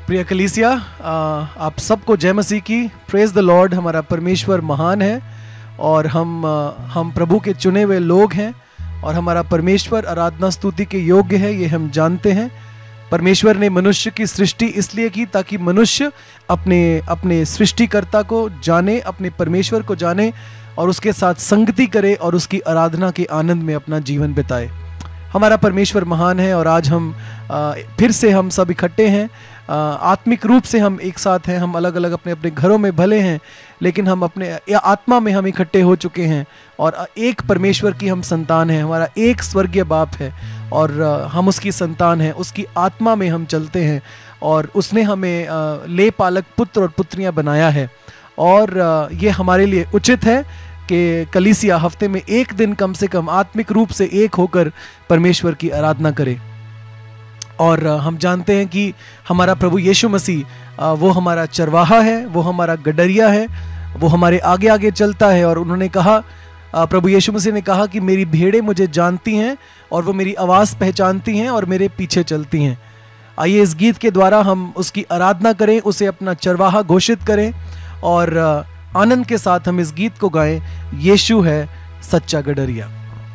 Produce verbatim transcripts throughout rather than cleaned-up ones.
प्रिय कलीसिया, आप सबको जय मसीह की। Praise the Lord. हमारा परमेश्वर महान है और हम हम प्रभु के चुने हुए लोग हैं और हमारा परमेश्वर आराधना स्तुति के योग्य है, ये हम जानते हैं। परमेश्वर ने मनुष्य की सृष्टि इसलिए की ताकि मनुष्य अपने अपने सृष्टिकर्ता को जाने, अपने परमेश्वर को जाने और उसके साथ संगति करे और उसकी आराधना के आनंद में अपना जीवन बिताए। हमारा परमेश्वर महान है और आज हम आ, फिर से हम सब इकट्ठे हैं। आ, आत्मिक रूप से हम एक साथ हैं, हम अलग अलग अपने अपने घरों में भले हैं, लेकिन हम अपने आत्मा में हम इकट्ठे हो चुके हैं और एक परमेश्वर की हम संतान हैं। हमारा एक स्वर्गीय बाप है और आ, हम उसकी संतान हैं, उसकी आत्मा में हम चलते हैं और उसने हमें आ, ले पालक पुत्र और पुत्रियां बनाया है। और आ, ये हमारे लिए उचित है कि कलीसिया हफ्ते में एक दिन कम से कम आत्मिक रूप से एक होकर परमेश्वर की आराधना करे। और हम जानते हैं कि हमारा प्रभु यीशु मसीह वो हमारा चरवाहा है, वो हमारा गडरिया है, वो हमारे आगे आगे चलता है। और उन्होंने कहा, प्रभु यीशु मसीह ने कहा कि मेरी भेड़ें मुझे जानती हैं और वो मेरी आवाज़ पहचानती हैं और मेरे पीछे चलती हैं। आइए इस गीत के द्वारा हम उसकी आराधना करें, उसे अपना चरवाहा घोषित करें और आनंद के साथ हम इस गीत को गाएं। यीशु है सच्चा गडरिया।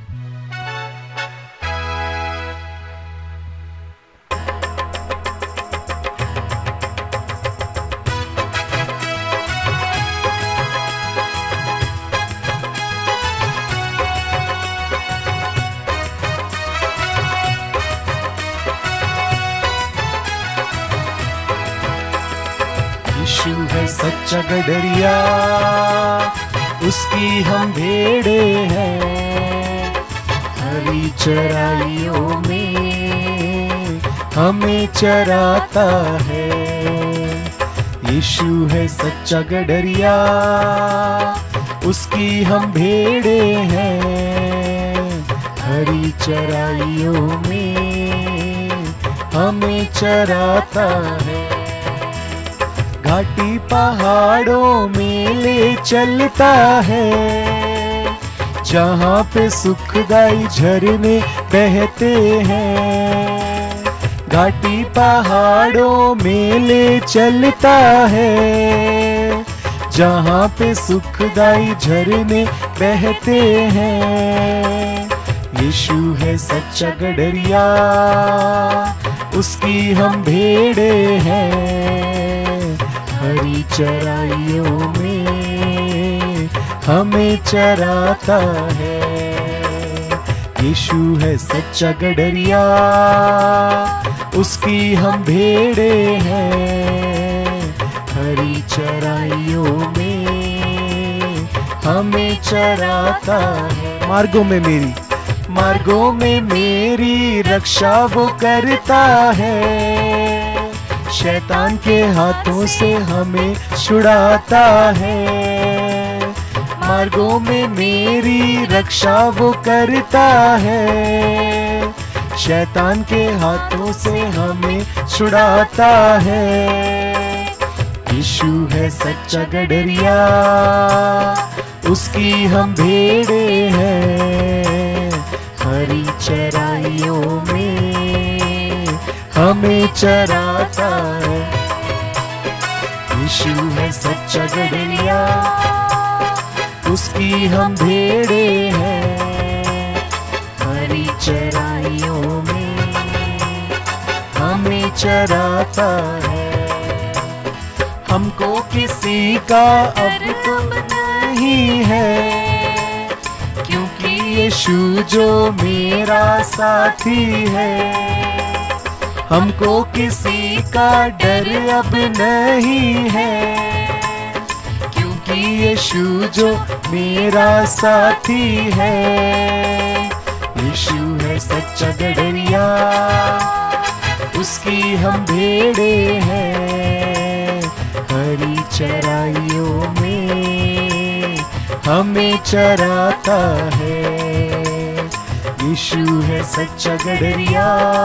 यीशु है सच्चा गडरिया, उसकी हम भेड़े हैं। हरी चराइयों में हमें चराता है। यीशु है सच्चा गडरिया, उसकी हम भेड़े हैं। हरी चराइयों में हमें चराता है। घाटी पहाड़ों में ले चलता है, जहाँ पे सुखदाई झरने बहते हैं। घाटी पहाड़ों में ले चलता है, जहाँ पे सुखदाई झरने बहते हैं। यीशु है सच्चा गडरिया, उसकी हम भेड़े हैं। हरी चराइयों में हमें चराता है। यीशु है सच्चा गडरिया, उसकी हम भेड़े हैं। हरी चराइयों में हमें चराता है। मार्गों में मेरी मार्गों में मेरी रक्षा वो करता है। शैतान के हाथों से हमें छुड़ाता है। मार्गों में मेरी रक्षा वो करता है। शैतान के हाथों से हमें छुड़ाता है। यीशु है सच्चा गडरिया, उसकी हम भेड़े हैं। हरी चराइयों में हमें चराता है। यीशु है सच्चा गडरिया, उसकी हम भेड़े हैं। हरी चराइयों में हमें चराता है। हमको किसी का अब तुम नहीं है, क्योंकि यीशु जो मेरा साथी है। हमको किसी का डर अब नहीं है, क्योंकि यीशु जो मेरा साथी है। यीशु है सच्चा गडरिया, उसकी हम भेड़े हैं। हरी चराइयों में हमें चराता है। यीशु है सच्चा गडरिया,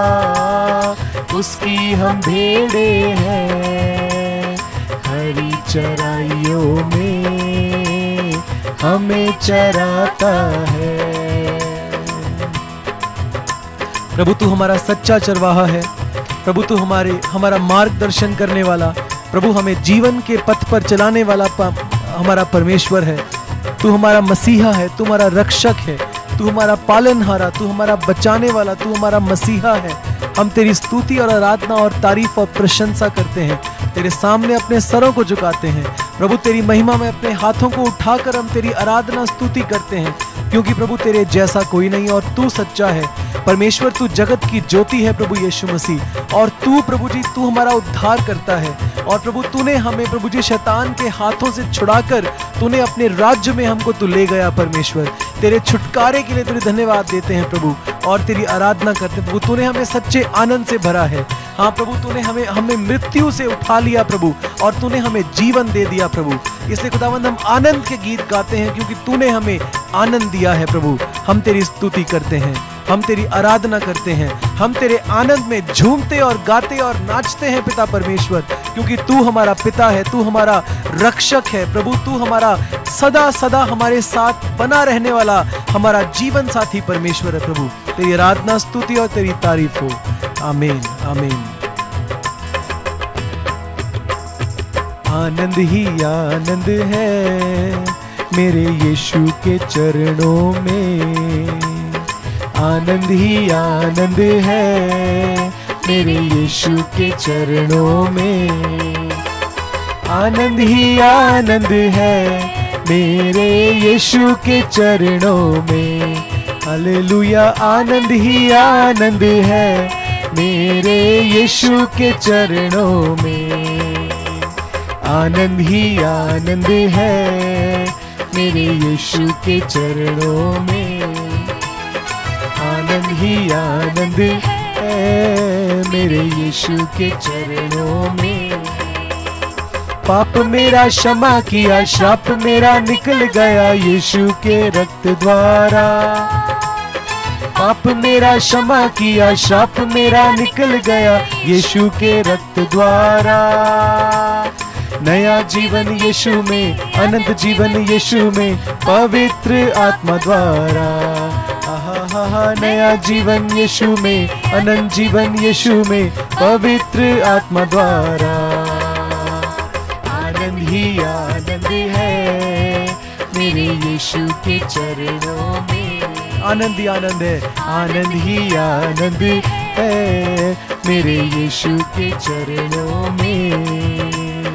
उसकी हम भेड़े हैं। हरी चराइयों में हमें चराता है। प्रभु तू हमारा सच्चा चरवाहा है, प्रभु तू हमारे हमारा मार्गदर्शन करने वाला, प्रभु हमें जीवन के पथ पर चलाने वाला हमारा परमेश्वर है। तू हमारा मसीहा है, तू हमारा रक्षक है, तू हमारा पालनहारा, तू हमारा बचाने वाला, तू हमारा मसीहा है। हम तेरी स्तुति और आराधना और तारीफ और प्रशंसा करते हैं, तेरे सामने अपने सरों को झुकाते हैं प्रभु। तेरी महिमा में अपने हाथों को उठाकर हम तेरी आराधना स्तुति करते हैं, क्योंकि प्रभु तेरे जैसा कोई नहीं और तू सच्चा है परमेश्वर। तू जगत की ज्योति है प्रभु यीशु मसीह, और तू प्रभु जी तू हमारा उद्धार करता है। और प्रभु तूने हमें प्रभु जी शैतान के हाथों से छुड़ाकर तूने अपने राज्य में हमको तू ले गया परमेश्वर। तेरे छुटकारे के लिए तुझे धन्यवाद देते हैं प्रभु और तेरी आराधना करते हैं प्रभु। तूने हमें सच्चे आनंद से भरा है। हाँ प्रभु, तूने हमें हमें मृत्यु से उठा लिया प्रभु, और तूने हमें जीवन दे दिया प्रभु। इसलिए खुदावंद हम आनंद के गीत गाते हैं, क्योंकि तूने हमें आनंद दिया है प्रभु। हम तेरी स्तुति करते हैं, हम तेरी आराधना करते हैं, हम तेरे आनंद में झूमते और गाते और नाचते हैं पिता परमेश्वर, क्योंकि तू हमारा पिता है, तू हमारा रक्षक है प्रभु। तू हमारा सदा सदा हमारे साथ बना रहने वाला हमारा जीवन साथी परमेश्वर है प्रभु। तेरी आराधना स्तुति और तेरी तारीफ हो। आमीन आमीन। आनंद ही आनंद है मेरे यीशु के चरणों में, आनंद ही आनंद है मेरे यीशु के चरणों में, आनंद ही आनंद है मेरे यीशु के चरणों में। हालेलुया। आनंद ही आनंद है मेरे यीशु के चरणों में, आनंद ही आनंद है मेरे यीशु के चरणों में, आनंद ही आनंद है मेरे यीशु के चरणों में। पाप मेरा क्षमा किया, श्राप मेरा निकल गया यीशु के रक्त द्वारा। पाप मेरा क्षमा किया, श्राप मेरा निकल गया यीशु के रक्त द्वारा। नया जीवन यीशु में, अनंत जीवन यीशु में, पवित्र आत्मा द्वारा। आहा हा, नया जीवन यीशु में, अनंत जीवन यीशु में, पवित्र आत्मा द्वारा। आनंद ही आनंद है मेरे यीशु के चरणों में, आनंद ही आनंद है, आनंद ही आनंद है मेरे यीशु के चरणों में।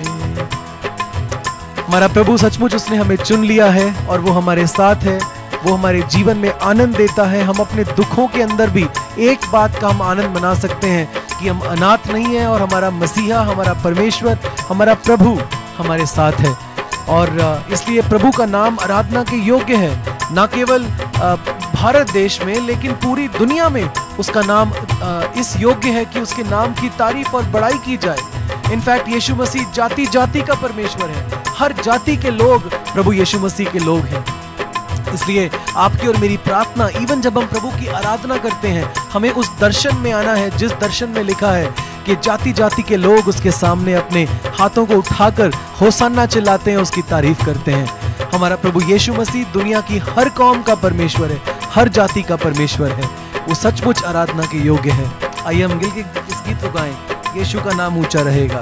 हमारा प्रभु सचमुच उसने हमें चुन लिया है और वो हमारे साथ है, वो हमारे जीवन में आनंद देता है। हम अपने दुखों के अंदर भी एक बात का हम आनंद मना सकते हैं कि हम अनाथ नहीं हैं और हमारा मसीहा, हमारा परमेश्वर, हमारा प्रभु हमारे साथ है। और इसलिए प्रभु का नाम आराधना के योग्य है, ना केवल भारत देश में लेकिन पूरी दुनिया में उसका नाम इस योग्य है कि उसके नाम की तारीफ और बड़ाई की जाए। इनफैक्ट यीशु मसीह जाति जाति का परमेश्वर है, हर जाति के लोग प्रभु यीशु मसीह के लोग हैं। इसलिए आपकी और मेरी प्रार्थना, इवन जब हम प्रभु की आराधना करते हैं, हमें उस दर्शन में आना है जिस दर्शन में लिखा है कि जाति जाति के लोग उसके सामने अपने हाथों को उठाकर होसाना चिल्लाते हैं, उसकी तारीफ करते हैं। हमारा प्रभु यीशु मसीह दुनिया की हर कौम का परमेश्वर है, हर जाति का परमेश्वर है, वो सचमुच आराधना के योग्य है। आइए हम मिल के इस गीत को गाएं, यीशु का नाम ऊंचा रहेगा।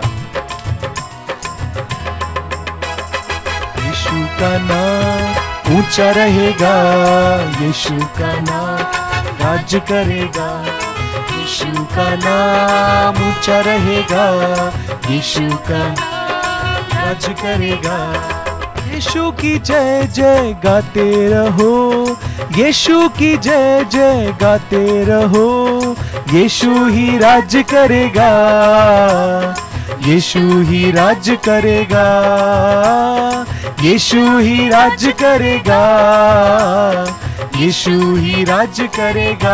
यीशु का नाम ऊंचा रहेगा, यीशु का नाम राज्य करेगा, यीशु का नाम ऊंचा रहेगा, यीशु का राज्य करेगा। यीशु की जय जय गाते रहो, यीशु की जय जय गाते रहो, यीशु ही राज्य करेगा, यीशु ही राज्य करेगा, यीशु ही राज्य करेगा, यीशु ही राज्य करेगा।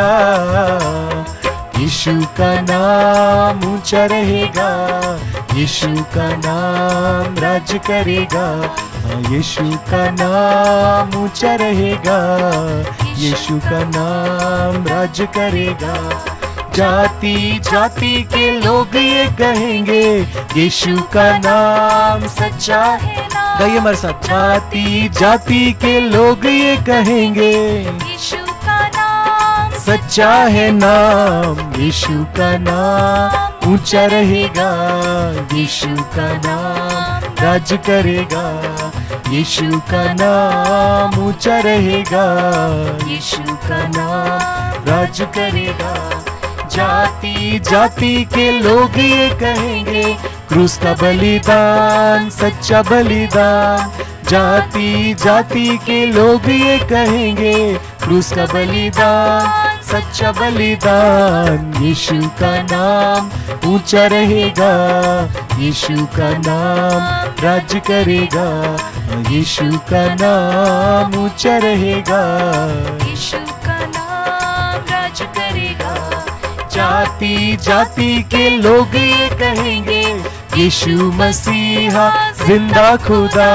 यीशु का नाम ऊंचा रहेगा, यीशु का नाम राज्य करेगा, यीशु का नाम ऊंचा रहेगा, यीशु का नाम राज्य करेगा। जाति जाति के लोग ये कहेंगे, यीशु का नाम सच्चा है। गाइए हमारे साथ, जाति जाति के लोग ये कहेंगे, यीशु का नाम सच्चा है नाम, यीशु का नाम ऊंचा रहेगा, यीशु का नाम राज करेगा, यीशु का नाम ऊंचा रहेगा, यीशु का नाम राज करेगा। जाति जाति के लोग ये कहेंगे, क्रूस का बलिदान सच्चा बलिदान। जाति जाति के लोग ये कहेंगे, क्रूस का बलिदान सच्चा बलिदान। यीशु का नाम ऊंचा रहेगा, यीशु का नाम राज करेगा, यीशु का नाम ऊंचा रहेगा, यीशु का नाम राज करेगा। जाति जाति के लोग ये कहेंगे, यीशु मसीहा जिंदा खुदा।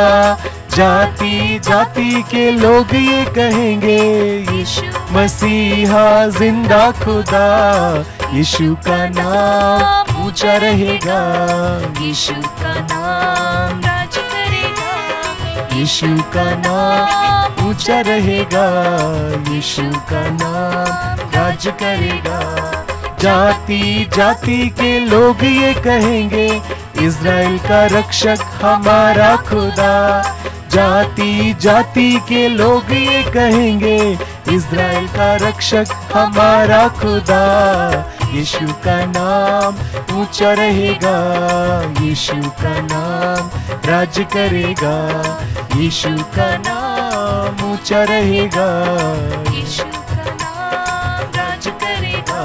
जाति जाति के लोग ये कहेंगे, यीशु मसीहा जिंदा खुदा। यीशु का नाम ऊंचा रहेगा, यीशु का नाम राज करेगा, यीशु का नाम ऊंचा रहेगा, यीशु का नाम राज करेगा। जाति जाति के लोग ये कहेंगे, इज़राइल का रक्षक हमारा खुदा। जाति जाति के लोग ये कहेंगे, इज़राइल का रक्षक हमारा खुदा। यीशु का नाम ऊंचा रहेगा, यीशु का नाम राज करेगा, यीशु का नाम ऊंचा रहेगा, यीशु का नाम राज करेगा।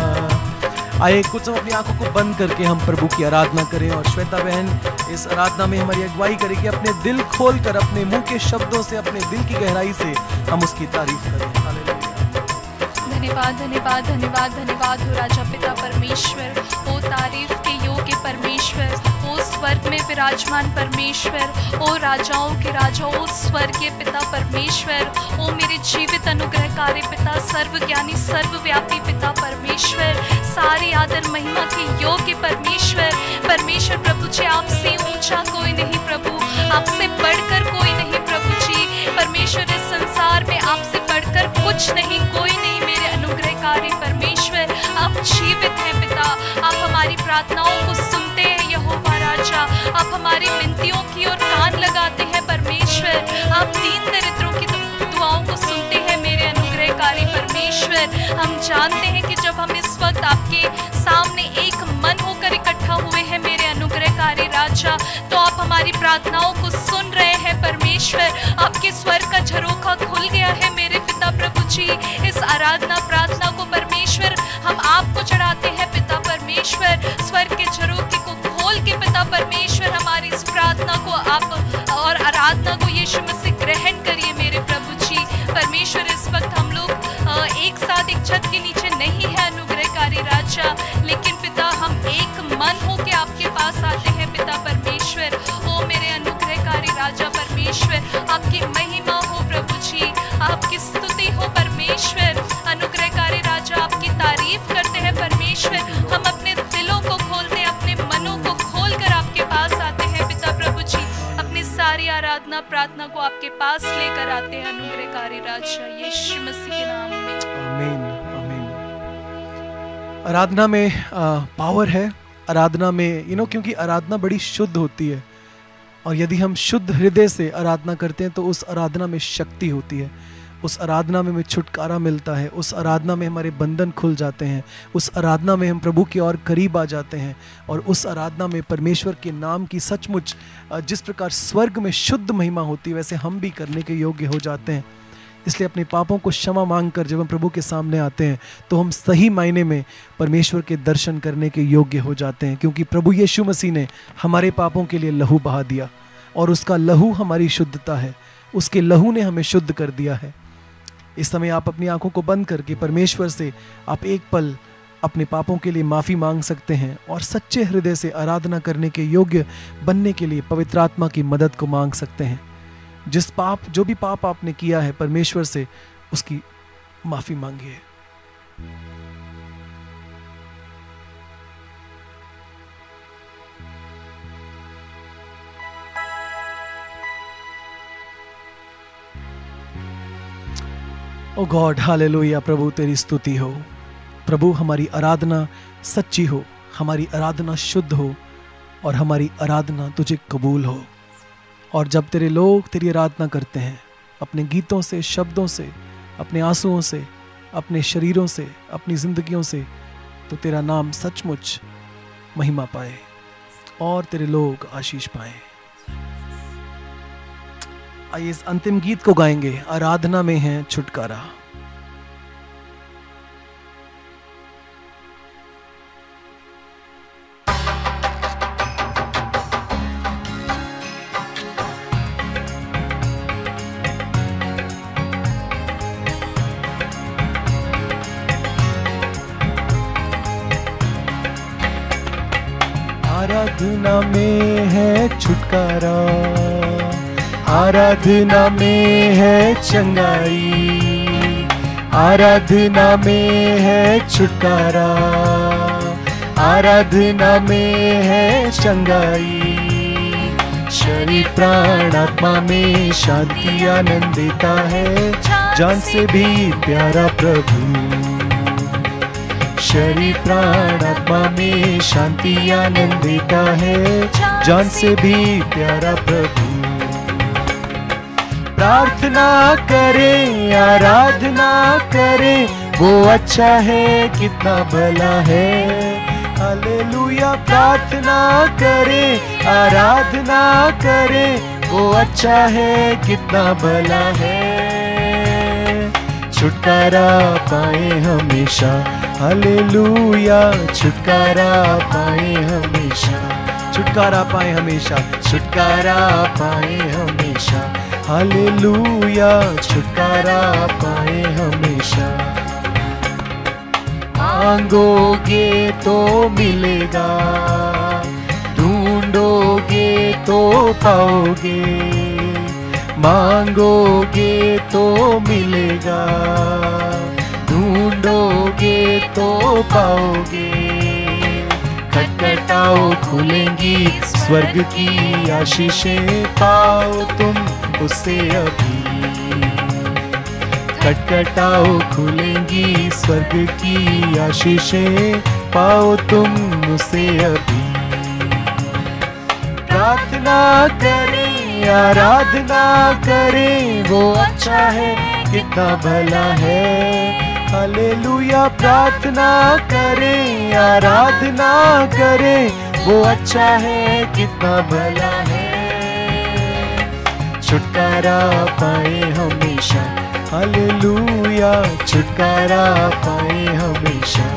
आइए कुछ समय अपनी आंखों को बंद करके हम प्रभु की आराधना करें, और श्वेता बहन इस आराधना में हमारी अगुवाई करेगी। अपने दिल खोलकर, अपने मुंह के शब्दों से, अपने दिल की गहराई से हम उसकी तारीफ करें। धन्यवाद धन्यवाद धन्यवाद धन्यवाद हो राजा पिता परमेश्वर, ओ तारीफ के योग्य परमेश्वर, ओ स्वर्ग में विराजमान परमेश्वर, ओ राजाओं के राजा, ओ स्वर्गीय पिता परमेश्वर, ओ मेरे जीवित अनुग्रहकारी पिता, सर्वज्ञानी सर्वव्यापी पिता परमेश्वर, सारी आदर महिमा के योग्य परमेश्वर। परमेश्वर प्रभु जी, आपसे ऊंचा कोई नहीं प्रभु, आपसे बढ़कर कोई नहीं प्रभु जी। परमेश्वर इस संसार में आपसे बढ़कर कुछ नहीं, कोई नहीं मेरे अनुग्रहकारी परमेश्वर। आप जीवित हैं पिता, आप हमारी प्रार्थनाओं को सुनते हैं यहोवा राजा, आप हमारी विनतियों की ओर कान लगाते हैं परमेश्वर। आप दीन दरिद्रों की दुआओं को सुनते हैं मेरे अनुग्रहकारी परमेश्वर। हम जानते हैं कि जब हम इस वक्त आपके सामने एक मन होकर इकट्ठा हुए हैं मेरे अनुग्रहकारी राजा, तो आप हमारी प्रार्थनाओं को सुन रहे हैं परमेश्वर। आपके स्वर का झरोखा खुल गया है मेरे पिता प्रभु जी। इस आराधना प्रार्थना को परमेश्वर हम आपको चढ़ाते हैं पिता परमेश्वर। स्वर के झरोखे को खोल के पिता परमेश्वर हमारी इस प्रार्थना को आप और आराधना को यीशु मसीह ग्रहण करिए मेरे प्रभु जी। परमेश्वर इस वक्त हम लोग एक साथ एक छत के नीचे नहीं है अनुग्रहकारी राजा, लेकिन पिता हम एक मन हो के आपके पास आते हैं पिता परमेश्वर। ओ मेरे अनुग्रहकारी राजा परमेश्वर, आपकी महिमा हो प्रभु जी, आपकी स्तुति हो परमेश्वर। अनुग्रहकारी राजा, आपकी तारीफ करते हैं परमेश्वर। हम अपने दिलों को खोलते हैं, अपने मनों को खोलकर आपके पास आते हैं पिता प्रभु जी। अपनी सारी आराधना प्रार्थना को आपके पास लेकर आते हैं अनुग्रहकारी राजा, यीशु मसीह के नाम में आमीन आमीन। आराधना में पावर है, आराधना में यू नो क्योंकि आराधना बड़ी शुद्ध होती है, और यदि हम शुद्ध हृदय से आराधना करते हैं तो उस आराधना में शक्ति होती है, उस आराधना में हमें छुटकारा मिलता है, उस आराधना में हमारे बंधन खुल जाते हैं, उस आराधना में हम प्रभु के और करीब आ जाते हैं, और उस आराधना में परमेश्वर के नाम की सचमुच जिस प्रकार स्वर्ग में शुद्ध महिमा होती है वैसे हम भी करने के योग्य हो जाते हैं। इसलिए अपने पापों को क्षमा मांगकर जब हम प्रभु के सामने आते हैं तो हम सही मायने में परमेश्वर के दर्शन करने के योग्य हो जाते हैं, क्योंकि प्रभु यीशु मसीह ने हमारे पापों के लिए लहू बहा दिया, और उसका लहू हमारी शुद्धता है, उसके लहू ने हमें शुद्ध कर दिया है। इस समय आप अपनी आंखों को बंद करके परमेश्वर से आप एक पल अपने पापों के लिए माफ़ी मांग सकते हैं, और सच्चे हृदय से आराधना करने के योग्य बनने के लिए पवित्र आत्मा की मदद को मांग सकते हैं। जिस पाप जो भी पाप आपने किया है परमेश्वर से उसकी माफ़ी मांगिए। ओ गॉड, हालेलुया। प्रभु तेरी स्तुति हो, प्रभु हमारी आराधना सच्ची हो, हमारी आराधना शुद्ध हो और हमारी आराधना तुझे कबूल हो। और जब तेरे लोग तेरी आराधना करते हैं अपने गीतों से, शब्दों से, अपने आंसुओं से, अपने शरीरों से, अपनी जिंदगियों से, तो तेरा नाम सचमुच महिमा पाए और तेरे लोग आशीष पाए। आइए इस अंतिम गीत को गाएंगे, आराधना में है छुटकारा। आराधना में है छुटकारा, आराधना में है चंगाई, आराधना में है छुटकारा, आराधना में है चंगाई। शरीर प्राण आत्मा में शांति आनंद देता है, जान से भी प्यारा प्रभु। शरीर प्राण आत्मा में शांति आनंद देता है, जान से भी प्यारा प्रभु। प्रार्थना करें, आराधना करें, वो अच्छा है, कितना भला है। हालेलुया। प्रार्थना करें, आराधना करें, वो अच्छा है, कितना भला है। छुटकारा पाए हमेशा, हालेलुया। छुटकारा पाए हमेशा, छुटकारा पाए हमेशा, छुटकारा पाए हमेशा, हालेलुया। छुटकारा पाए हमेशा। मांगोगे तो मिलेगा, ढूंढोगे तो पाओगे। मांगोगे तो मिलेगा, ढूंढोगे तो पाओगे। खटखटाओ खुलेंगी स्वर्ग की आशीषें, पाओ तुम उससे अभी। खटखटाओ खुलेंगी स्वर्ग की आशीषें, पाओ तुम उससे अभी। प्रार्थना करें, आराधना करें, वो अच्छा है, कितना भला है। हालेलुया। प्रार्थना करें, आराधना करें, वो अच्छा है, कितना भला है। छुटकारा पाए हमेशा, हालेलुया। छुटकारा पाए हमेशा,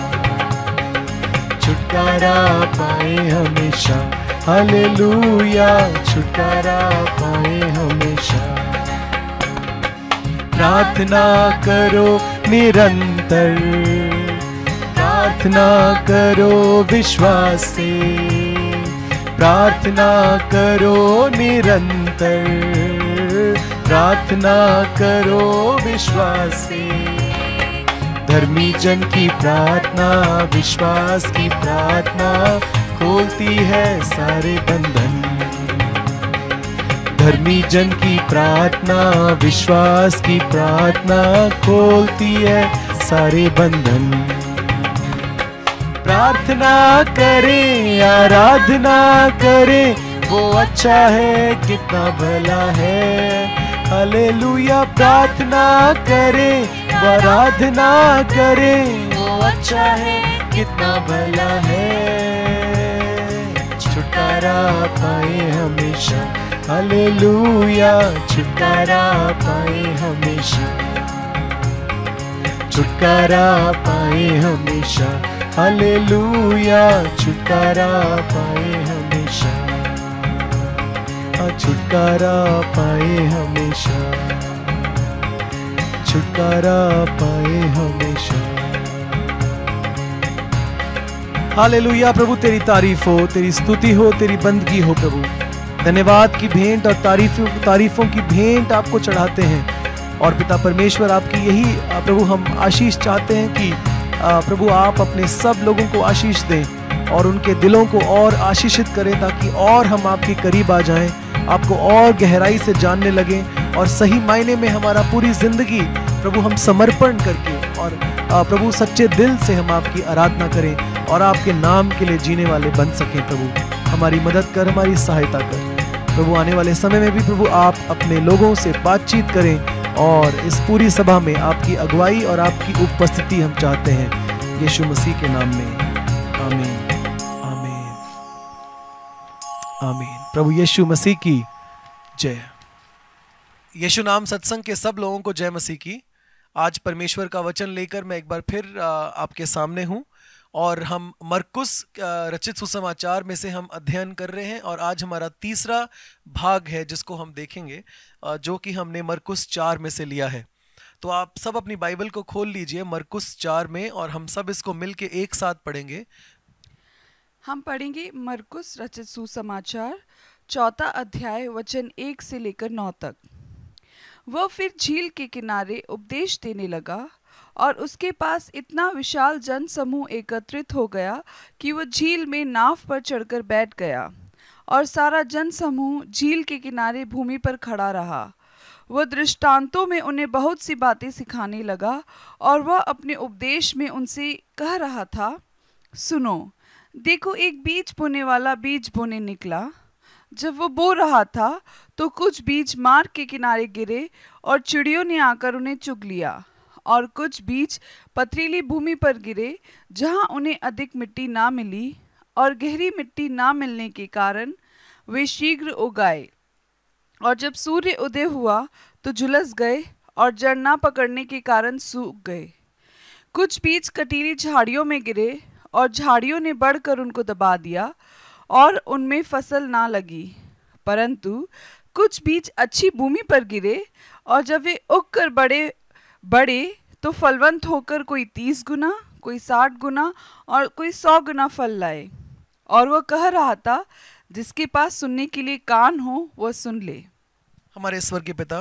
छुटकारा पाए हमेशा, हालेलुया। छुटकारा पाए हमेशा। प्रार्थना करो निरंतर, प्रार्थना करो विश्वास से। प्रार्थना करो निरंतर, प्रार्थना करो विश्वास से। धर्मी जन की प्रार्थना, विश्वास की प्रार्थना, खोलती है सारे बंधन। धर्मी जन की प्रार्थना, विश्वास की प्रार्थना, खोलती है सारे बंधन। प्रार्थना करें, आराधना करें, वो अच्छा है, कितना भला है। हालेलुया। प्रार्थना करें, आराधना करें, वो अच्छा है, कितना भला है। छुटकारा पाए हमेशा, हालेलुया। छुटकारा पाए हमेशा, छुटकारा पाए हमेशा, हालेलुया। छुटकारा पाए हमेशा, छुटकारा पाए हमेशा, छुटकारा पाए हमेशा। हालेलुया। प्रभु तेरी तारीफ हो, तेरी स्तुति हो, तेरी बंदगी हो प्रभु। धन्यवाद की भेंट और तारीफों तारीफों की भेंट आपको चढ़ाते हैं। और पिता परमेश्वर, आपकी यही प्रभु हम आशीष चाहते हैं कि प्रभु आप अपने सब लोगों को आशीष दें और उनके दिलों को और आशीषित करें, ताकि और हम आपके करीब आ जाएं, आपको और गहराई से जानने लगें और सही मायने में हमारा पूरी जिंदगी प्रभु हम समर्पण करके और प्रभु सच्चे दिल से हम आपकी आराधना करें। और आपके नाम के लिए जीने वाले बन सकें। प्रभु हमारी मदद कर, हमारी सहायता कर। प्रभु आने वाले समय में भी प्रभु आप अपने लोगों से बातचीत करें और इस पूरी सभा में आपकी अगुवाई और आपकी उपस्थिति हम चाहते हैं, यीशु मसीह के नाम में, आमीन आमीन आमीन। प्रभु यीशु मसीह की जय। यीशु नाम सत्संग के सब लोगों को जय मसीह की। आज परमेश्वर का वचन लेकर मैं एक बार फिर आपके सामने हूँ और हम मरकुस रचित सुसमाचार में से हम अध्ययन कर रहे हैं और आज हमारा तीसरा भाग है जिसको हम देखेंगे, जो कि हमने मरकुस चार में से लिया है। तो आप सब अपनी बाइबल को खोल लीजिए मरकुस चार में और हम सब इसको मिलके एक साथ पढ़ेंगे। हम पढ़ेंगे मरकुस रचित सुसमाचार चौथा अध्याय वचन एक से लेकर नौ तक। वह फिर झील के किनारे उपदेश देने लगा और उसके पास इतना विशाल जन समूह एकत्रित हो गया कि वह झील में नाव पर चढ़कर बैठ गया और सारा जन समूह झील के किनारे भूमि पर खड़ा रहा। वह दृष्टांतों में उन्हें बहुत सी बातें सिखाने लगा और वह अपने उपदेश में उनसे कह रहा था, सुनो, देखो एक बीज बोने वाला बीज बोने निकला। जब वो बो रहा था तो कुछ बीज मार्ग के किनारे गिरे और चिड़ियों ने आकर उन्हें चुग लिया, और कुछ बीज पथरीली भूमि पर गिरे जहां उन्हें अधिक मिट्टी ना मिली, और गहरी मिट्टी ना मिलने के कारण वे शीघ्र उगाए, और जब सूर्य उदय हुआ तो झुलस गए और जड़ ना पकड़ने के कारण सूख गए। कुछ बीज कटीली झाड़ियों में गिरे और झाड़ियों ने बढ़कर उनको दबा दिया और उनमें फसल ना लगी। परंतु कुछ बीज अच्छी भूमि पर गिरे और जब वे उगकर बड़े बड़े तो फलवंत होकर कोई तीस गुना, कोई साठ गुना और कोई सौ गुना फल लाए। और वह कह रहा था, जिसके पास सुनने के लिए कान हो वह सुन ले। हमारे ईश्वर के पिता,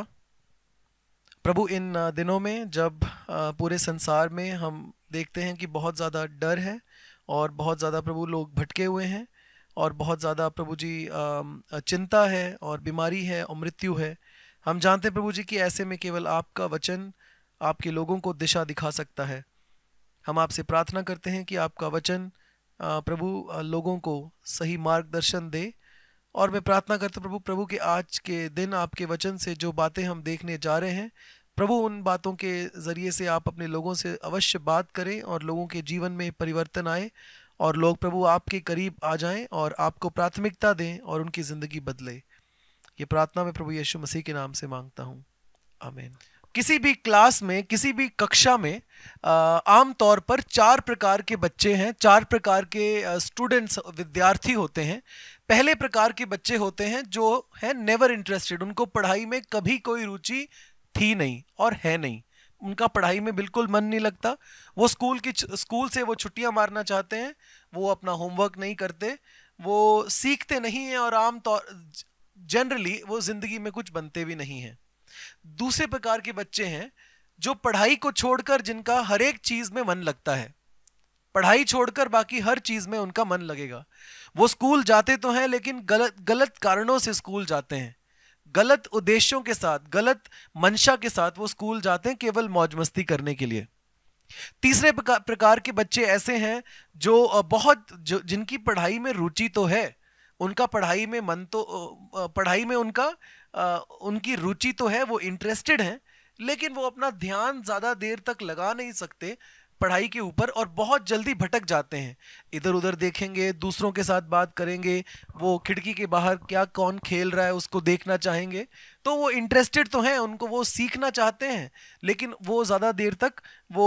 प्रभु इन दिनों में जब पूरे संसार में हम देखते हैं कि बहुत ज़्यादा डर है और बहुत ज़्यादा प्रभु लोग भटके हुए हैं और बहुत ज़्यादा प्रभु जी चिंता है और बीमारी है और मृत्यु है, हम जानते हैं प्रभु जी कि ऐसे में केवल आपका वचन आपके लोगों को दिशा दिखा सकता है। हम आपसे प्रार्थना करते हैं कि आपका वचन प्रभु लोगों को सही मार्गदर्शन दे, और मैं प्रार्थना करता हूं प्रभु प्रभु के आज के दिन आपके वचन से जो बातें हम देखने जा रहे हैं, प्रभु उन बातों के ज़रिए से आप अपने लोगों से अवश्य बात करें और लोगों के जीवन में परिवर्तन आए और लोग प्रभु आपके करीब आ जाएं और आपको प्राथमिकता दें और उनकी ज़िंदगी बदले। ये प्रार्थना मैं प्रभु यीशु मसीह के नाम से मांगता हूँ, आमीन। किसी भी क्लास में, किसी भी कक्षा में आम तौर पर चार प्रकार के बच्चे हैं, चार प्रकार के स्टूडेंट्स विद्यार्थी होते हैं। पहले प्रकार के बच्चे होते हैं जो है नेवर इंटरेस्टेड, उनको पढ़ाई में कभी कोई रुचि थी नहीं और है नहीं, उनका पढ़ाई में बिल्कुल मन नहीं लगता। वो स्कूल की स्कूल से वो छुट्टियां मारना चाहते हैं, वो अपना होमवर्क नहीं करते, वो सीखते नहीं हैं और आम तौर जनरली वो जिंदगी में कुछ बनते भी नहीं हैं। दूसरे प्रकार के बच्चे हैं जो पढ़ाई को छोड़कर जिनका हर एक चीज में मन लगता है, पढ़ाई छोड़कर बाकी हर चीज में उनका मन लगेगा। वो स्कूल जाते तो हैं लेकिन गलत गलत कारणों से स्कूल जाते हैं, गलत उद्देश्यों के साथ, गलत मंशा के साथ वो स्कूल जाते हैं केवल मौज मस्ती करने के लिए। तीसरे प्रकार के बच्चे ऐसे हैं जो बहुत जो जिनकी पढ़ाई में रुचि तो है, उनका पढ़ाई में मन तो पढ़ाई में उनका आ, उनकी रुचि तो है, वो इंटरेस्टेड हैं, लेकिन वो अपना ध्यान ज़्यादा देर तक लगा नहीं सकते पढ़ाई के ऊपर और बहुत जल्दी भटक जाते हैं। इधर उधर देखेंगे, दूसरों के साथ बात करेंगे, वो खिड़की के बाहर क्या कौन खेल रहा है उसको देखना चाहेंगे। तो वो इंटरेस्टेड तो हैं, उनको वो सीखना चाहते हैं, लेकिन वो ज़्यादा देर तक वो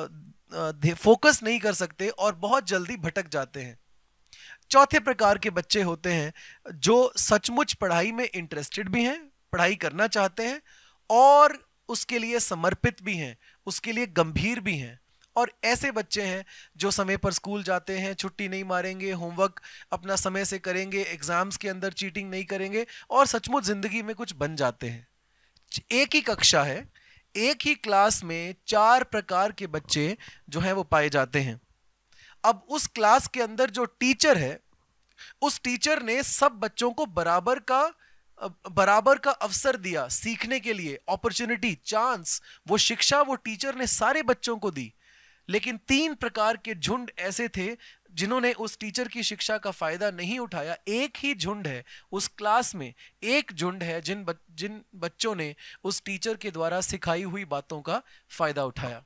फोकस नहीं कर सकते और बहुत जल्दी भटक जाते हैं। चौथे प्रकार के बच्चे होते हैं जो सचमुच पढ़ाई में इंटरेस्टेड भी हैं, पढ़ाई करना चाहते हैं और उसके लिए समर्पित भी हैं, उसके लिए गंभीर भी हैं। और ऐसे बच्चे हैं जो समय पर स्कूल जाते हैं, छुट्टी नहीं मारेंगे, होमवर्क अपना समय से करेंगे, एग्जाम्स के अंदर चीटिंग नहीं करेंगे और सचमुच जिंदगी में कुछ बन जाते हैं। एक ही कक्षा है, एक ही क्लास में चार प्रकार के बच्चे जो हैं वो पाए जाते हैं। अब उस क्लास के अंदर जो टीचर है, उस टीचर ने सब बच्चों को बराबर का बराबर का अवसर दिया सीखने के लिए, अपॉर्चुनिटी, चांस, वो शिक्षा वो टीचर ने सारे बच्चों को दी। लेकिन तीन प्रकार के झुंड ऐसे थे जिन्होंने उस टीचर की शिक्षा का फायदा नहीं उठाया। एक ही झुंड है उस क्लास में, एक झुंड है जिन बच, जिन बच्चों ने उस टीचर के द्वारा सिखाई हुई बातों का फायदा उठाया।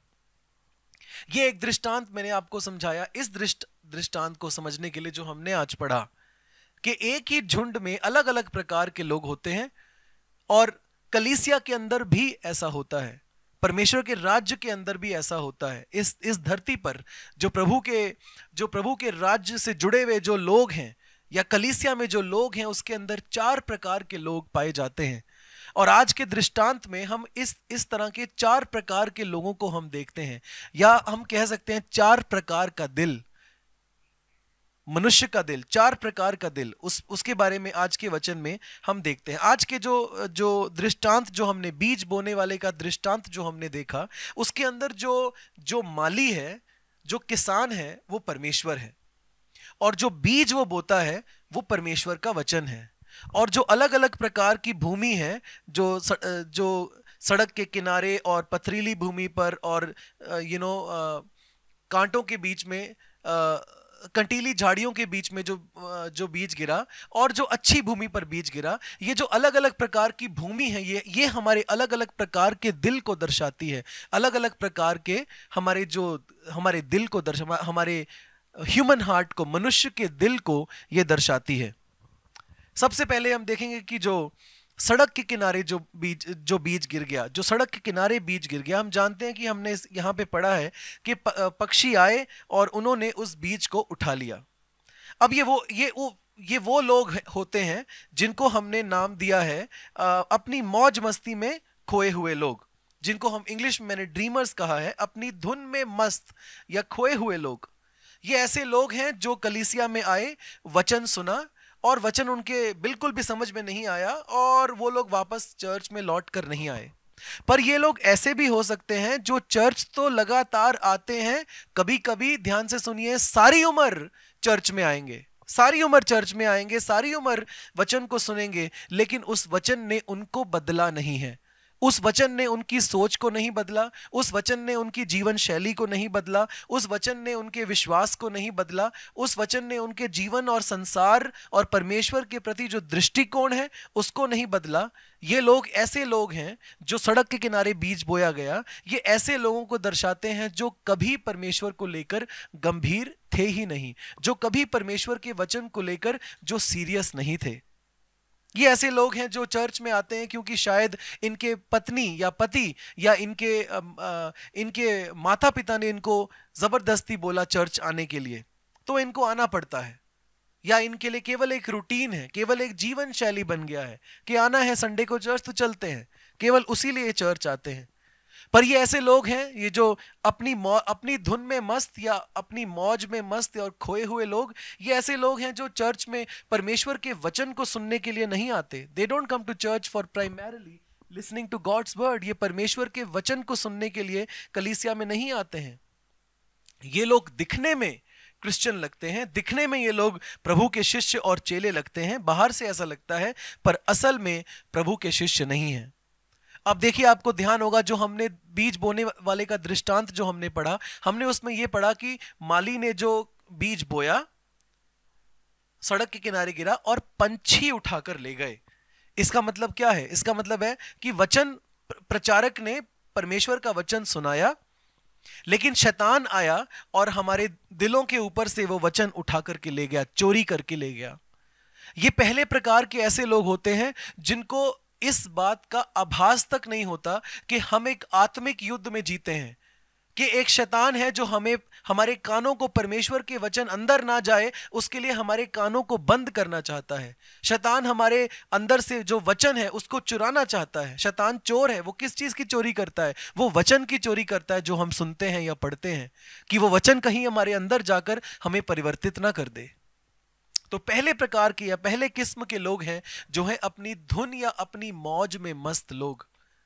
ये एक दृष्टांत मैंने आपको समझाया। इस दृष्ट दृष्टांत को समझने के लिए जो हमने आज पढ़ा कि एक ही झुंड में अलग अलग प्रकार के लोग होते हैं, और कलीसिया के अंदर भी ऐसा होता है, परमेश्वर के राज्य के अंदर भी ऐसा होता है। इस इस धरती पर जो प्रभु के जो प्रभु के राज्य से जुड़े हुए जो लोग हैं या कलीसिया में जो लोग हैं, उसके अंदर चार प्रकार के लोग पाए जाते हैं। और आज के दृष्टांत में हम इस इस तरह के चार प्रकार के लोगों को हम देखते हैं, या हम कह सकते हैं चार प्रकार का दिल, मनुष्य का दिल, चार प्रकार का दिल, उस उसके बारे में आज के वचन में हम देखते हैं। आज के जो जो दृष्टांत जो हमने बीज बोने वाले का दृष्टांत जो हमने देखा, उसके अंदर जो जो माली है, जो किसान है, वो परमेश्वर है, और जो बीज वो बोता है वो परमेश्वर का वचन है। और जो अलग अलग प्रकार की भूमि है, जो जो सड़क के किनारे और पथरीली भूमि पर और यू नो कांटों के बीच में, कंटीली झाड़ियों के बीच में जो जो बीज गिरा, और जो अच्छी भूमि पर बीज गिरा, ये जो अलग अलग प्रकार की भूमि है, ये ये हमारे अलग अलग प्रकार के दिल को दर्शाती है। अलग अलग प्रकार के हमारे जो हमारे दिल को दर्शा हमारे ह्यूमन हार्ट को, मनुष्य के दिल को ये दर्शाती है। सबसे पहले हम देखेंगे कि जो सड़क के किनारे जो बीज जो बीज गिर गया, जो सड़क के किनारे बीज गिर गया, हम जानते हैं कि हमने यहाँ पे पढ़ा है कि पक्षी आए और उन्होंने उस बीज को उठा लिया। अब ये वो ये वो ये वो लोग होते हैं जिनको हमने नाम दिया है आ, अपनी मौज मस्ती में खोए हुए लोग, जिनको हम इंग्लिश में मैंने ड्रीमर्स कहा है, अपनी धुन में मस्त या खोए हुए लोग। ये ऐसे लोग हैं जो कलीसिया में आए, वचन सुना, और वचन उनके बिल्कुल भी समझ में नहीं आया, और वो लोग वापस चर्च में लौट कर नहीं आए। पर ये लोग ऐसे भी हो सकते हैं जो चर्च तो लगातार आते हैं, कभी कभी, ध्यान से सुनिए, सारी उम्र चर्च में आएंगे, सारी उम्र चर्च में आएंगे, सारी उम्र वचन को सुनेंगे, लेकिन उस वचन ने उनको बदला नहीं है। उस वचन ने उनकी सोच को नहीं बदला, उस वचन ने उनकी जीवन शैली को नहीं बदला, उस वचन ने उनके विश्वास को नहीं बदला, उस वचन ने उनके जीवन और संसार और परमेश्वर के प्रति जो दृष्टिकोण है उसको नहीं बदला। ये लोग ऐसे लोग हैं जो सड़क के किनारे बीज बोया गया। ये ऐसे लोगों को दर्शाते हैं जो कभी परमेश्वर को लेकर गंभीर थे ही नहीं, जो कभी परमेश्वर के वचन को लेकर जो सीरियस नहीं थे। ये ऐसे लोग हैं जो चर्च में आते हैं क्योंकि शायद इनके पत्नी या पति या इनके आ, आ, इनके माता पिता ने इनको जबरदस्ती बोला चर्च आने के लिए, तो इनको आना पड़ता है। या इनके लिए केवल एक रूटीन है, केवल एक जीवन शैली बन गया है कि आना है संडे को चर्च तो चलते हैं, केवल उसी लिए चर्च आते हैं। पर ये ऐसे लोग हैं, ये जो अपनी अपनी धुन में मस्त या अपनी मौज में मस्त और खोए हुए लोग, ये ऐसे लोग हैं जो चर्च में परमेश्वर के वचन को सुनने के लिए नहीं आते। They don't come to church for primarily listening to God's word. ये परमेश्वर के वचन को सुनने के लिए कलीसिया में नहीं आते हैं। ये लोग दिखने में क्रिश्चियन लगते हैं, दिखने में ये लोग प्रभु के शिष्य और चेले लगते हैं, बाहर से ऐसा लगता है, पर असल में प्रभु के शिष्य नहीं है। अब देखिए, आपको ध्यान होगा जो हमने बीज बोने वाले का दृष्टांत जो हमने पढ़ा, हमने उसमें यह पढ़ा कि माली ने जो बीज बोया सड़क के किनारे गिरा और पंछी उठाकर ले गए। इसका मतलब क्या है? इसका मतलब है कि वचन प्रचारक ने परमेश्वर का वचन सुनाया, लेकिन शैतान आया और हमारे दिलों के ऊपर से वो वचन उठा करके ले गया, चोरी करके ले गया। ये पहले प्रकार के ऐसे लोग होते हैं जिनको इस बात का आभास तक नहीं होता कि हम एक आत्मिक युद्ध में जीते हैं, कि एक शैतान है जो हमें, हमारे कानों को परमेश्वर के वचन अंदर ना जाए उसके लिए हमारे कानों को बंद करना चाहता है। शैतान हमारे अंदर से जो वचन है उसको चुराना चाहता है। शैतान चोर है। वो किस चीज की चोरी करता है? वो वचन की चोरी करता है जो हम सुनते हैं या पढ़ते हैं, कि वो वचन कहीं हमारे अंदर जाकर हमें परिवर्तित ना कर दे। तो पहले प्रकार के या पहले किस्म के लोग हैं जो है अपनी धुन या अपनी मौज में मस्त लोग।